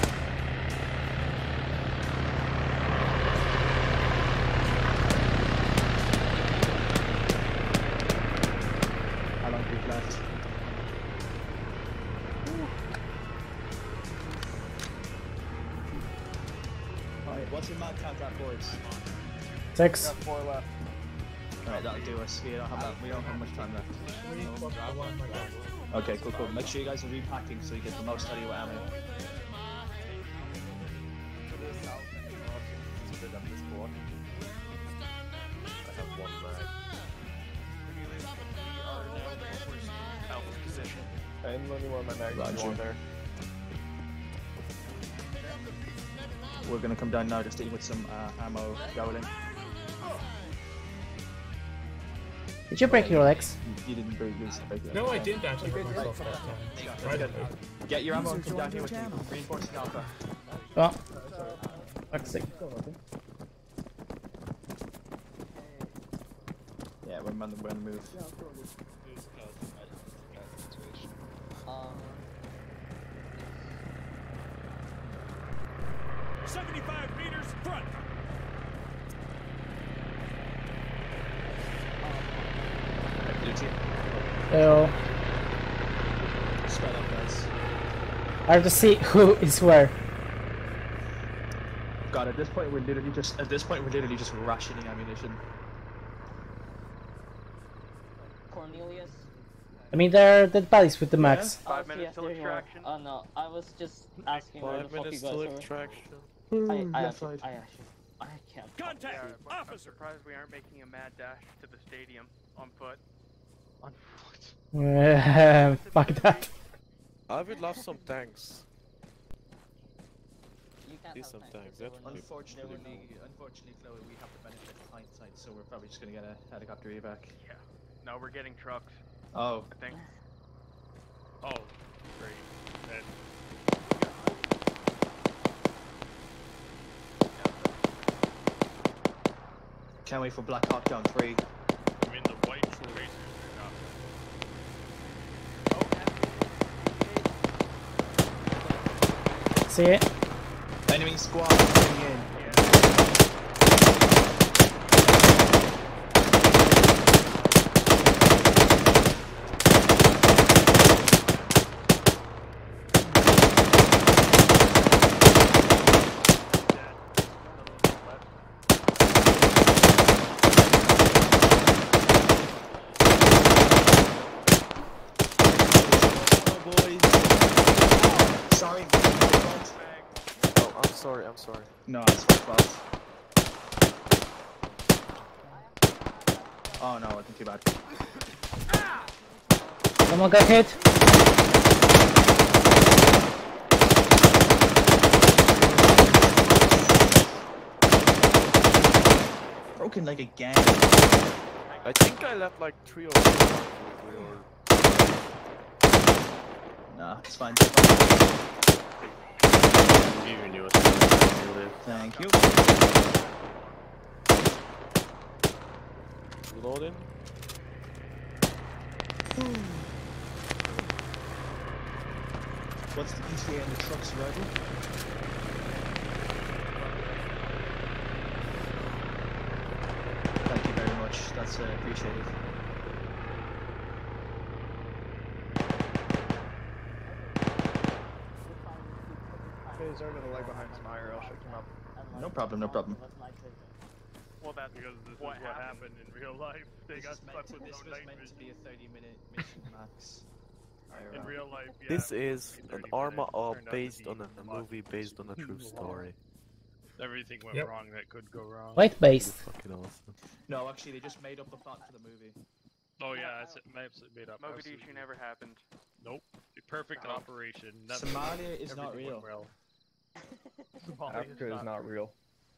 How long we've left? Alright, what's your mag count at, boys? Six. Got four left. Alright, that'll do us. We don't have that. We don't have much time left. Okay, cool, cool. Make sure you guys are repacking so you get the most out of your ammo. I have one mag. Alpha's position. And let me one of my mags if you want there. We're gonna come down now just to eat with some uh, ammo going. Did you break your legs? You didn't break yours. No, I didn't actually hurt myself that time. Right at me. Get your ammo and come down here with me. Reinforcing Alpha. Oh. Fuck's sake. Yeah, we're on the, we're on the move. Um, seventy-five meters front. Blue team. Oh. Spread out, guys. I have to see who is where. God, at this point we're literally just at this point we're literally just rationing ammunition. Cornelius. I mean, there are dead bodies with the max. Five Oh, minutes yes, till there you are. extraction. Oh no, I was just asking where the Five fuck you minutes guys till were. extraction. I, I, yeah, actually, fine. I actually, I can't. Contact, Yeah, I'm officer. surprised we aren't making a mad dash to the stadium on foot. On foot. Uh, fuck that. I would love some tanks. You can't See have some tanks, tanks. there That were would be no- Unfortunately, there were no- unfortunately, Chloe, we have the benefit of hindsight, so we're probably just gonna get a helicopter evac. Yeah. No, we're getting trucks. Oh. I think. Oh, great. Then Can't wait for Black Hawk Down three. I mean the white tracers are not. See it? Enemy squad coming in. Sorry. Oh, I'm sorry, I'm sorry. No, it's my fault. Oh no, I think too bad. Someone got hit. Broken leg again. I think I left like three or four. Nah, it's fine. Even you. Thank you. Loading. What's the E T A and the trucks, Roger? Thank you very much. That's uh, appreciated. phaser, I'm gonna lag behind some I R L, shake him up. No problem, no problem. Well, that's because this what is what happened. happened in real life. They This got is meant stuck to, with this no was night meant to vision. be a thirty minute mission max. In real life, yeah. This is it was an thirty armor minutes. op Turned out to based be on a, a much movie based on a true story. Everything went Yep. wrong that could go wrong. White based. Fucking awesome. No, actually, they just made up the plot for the movie. Oh yeah, it's absolutely made up. Mogadishu absolutely. never happened. Nope. The perfect Oh. operation. Nothing- Somalia is not everything went real. well. Africa is not real.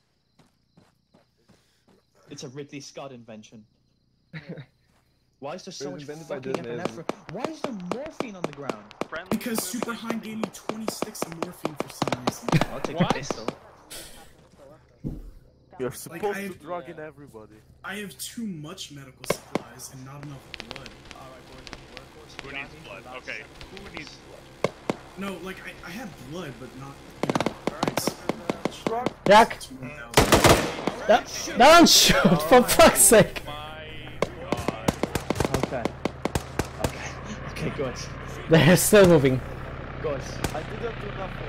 It's a Ridley Scott invention. Why is there so It much was invented by fucking Disney, isn't epinephrine? Why is there morphine on the ground? Because Super High gave me twenty sticks of morphine for some reason. I'll take What? a pistol. You're Like, supposed I to have- drug in everybody. I have too much medical supplies and not enough blood. Who needs blood? Okay. Who needs blood? No, like I, I have blood, but not. You know, Jack! Don't, don't shoot, for fuck's sake! Okay. Okay. Okay, good. They're still moving. Good. I didn't do nothing.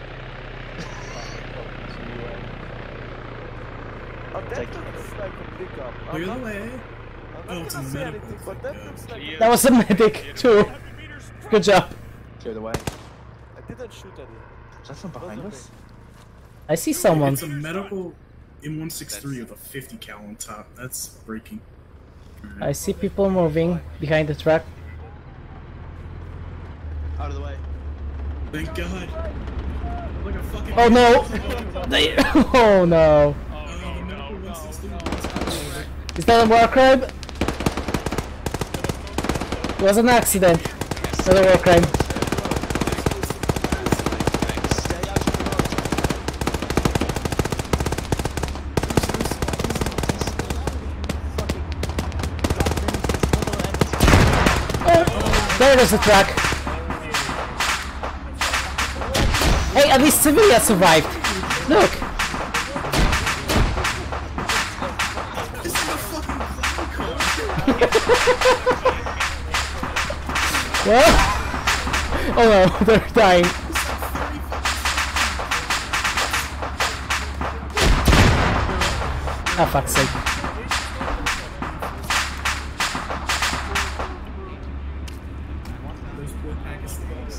Oh, that Take looks like a pickup. I'm Clear the not- way. I'm Oh, not it's a gonna say medical anything, but that looks like a That was a medic, too. Good job. Clear the way. I didn't shoot at it. Is that from behind Wasn't us? I see someone. It's a medical M one sixty-three with a fifty cal on top. That's breaking. I see people moving behind the truck. Out of the way. Thank God. Like a fucking. Oh no! They, oh no! Is that a war crime? It was an accident. Not a war crime. Oh, there is a truck. Hey, at least civilians survived. Look. Well, oh no, they're dying. Ah, fuck's sake. Those poor Pakistanis.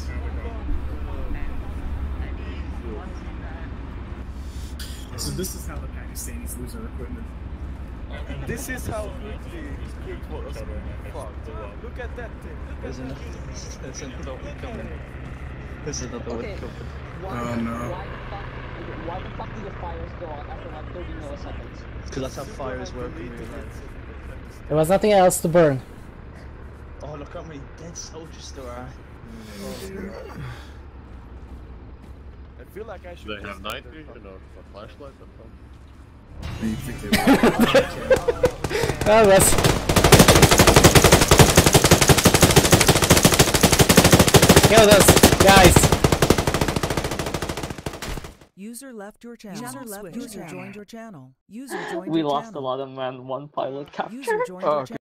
So this is how the Pakistanis lose their equipment. This is how quickly it was fucked. Look at that thing. Look There's at another, that. there's another one coming. There's another one Okay. coming. Oh no. Why the fuck? Why the fuck did the fires go on after like thirty milliseconds? Because that's how fires work in real life. There was nothing else to burn. Oh, look how many dead soldiers there are. I feel like I should. Do they have just night enter vision or a flashlight or something? You think they will? That was. Kill us, guys. User left your channel. User left. User joined your channel. User joined We your lost channel. a lot of men, one pilot captured. User joined Oh, your okay. channel.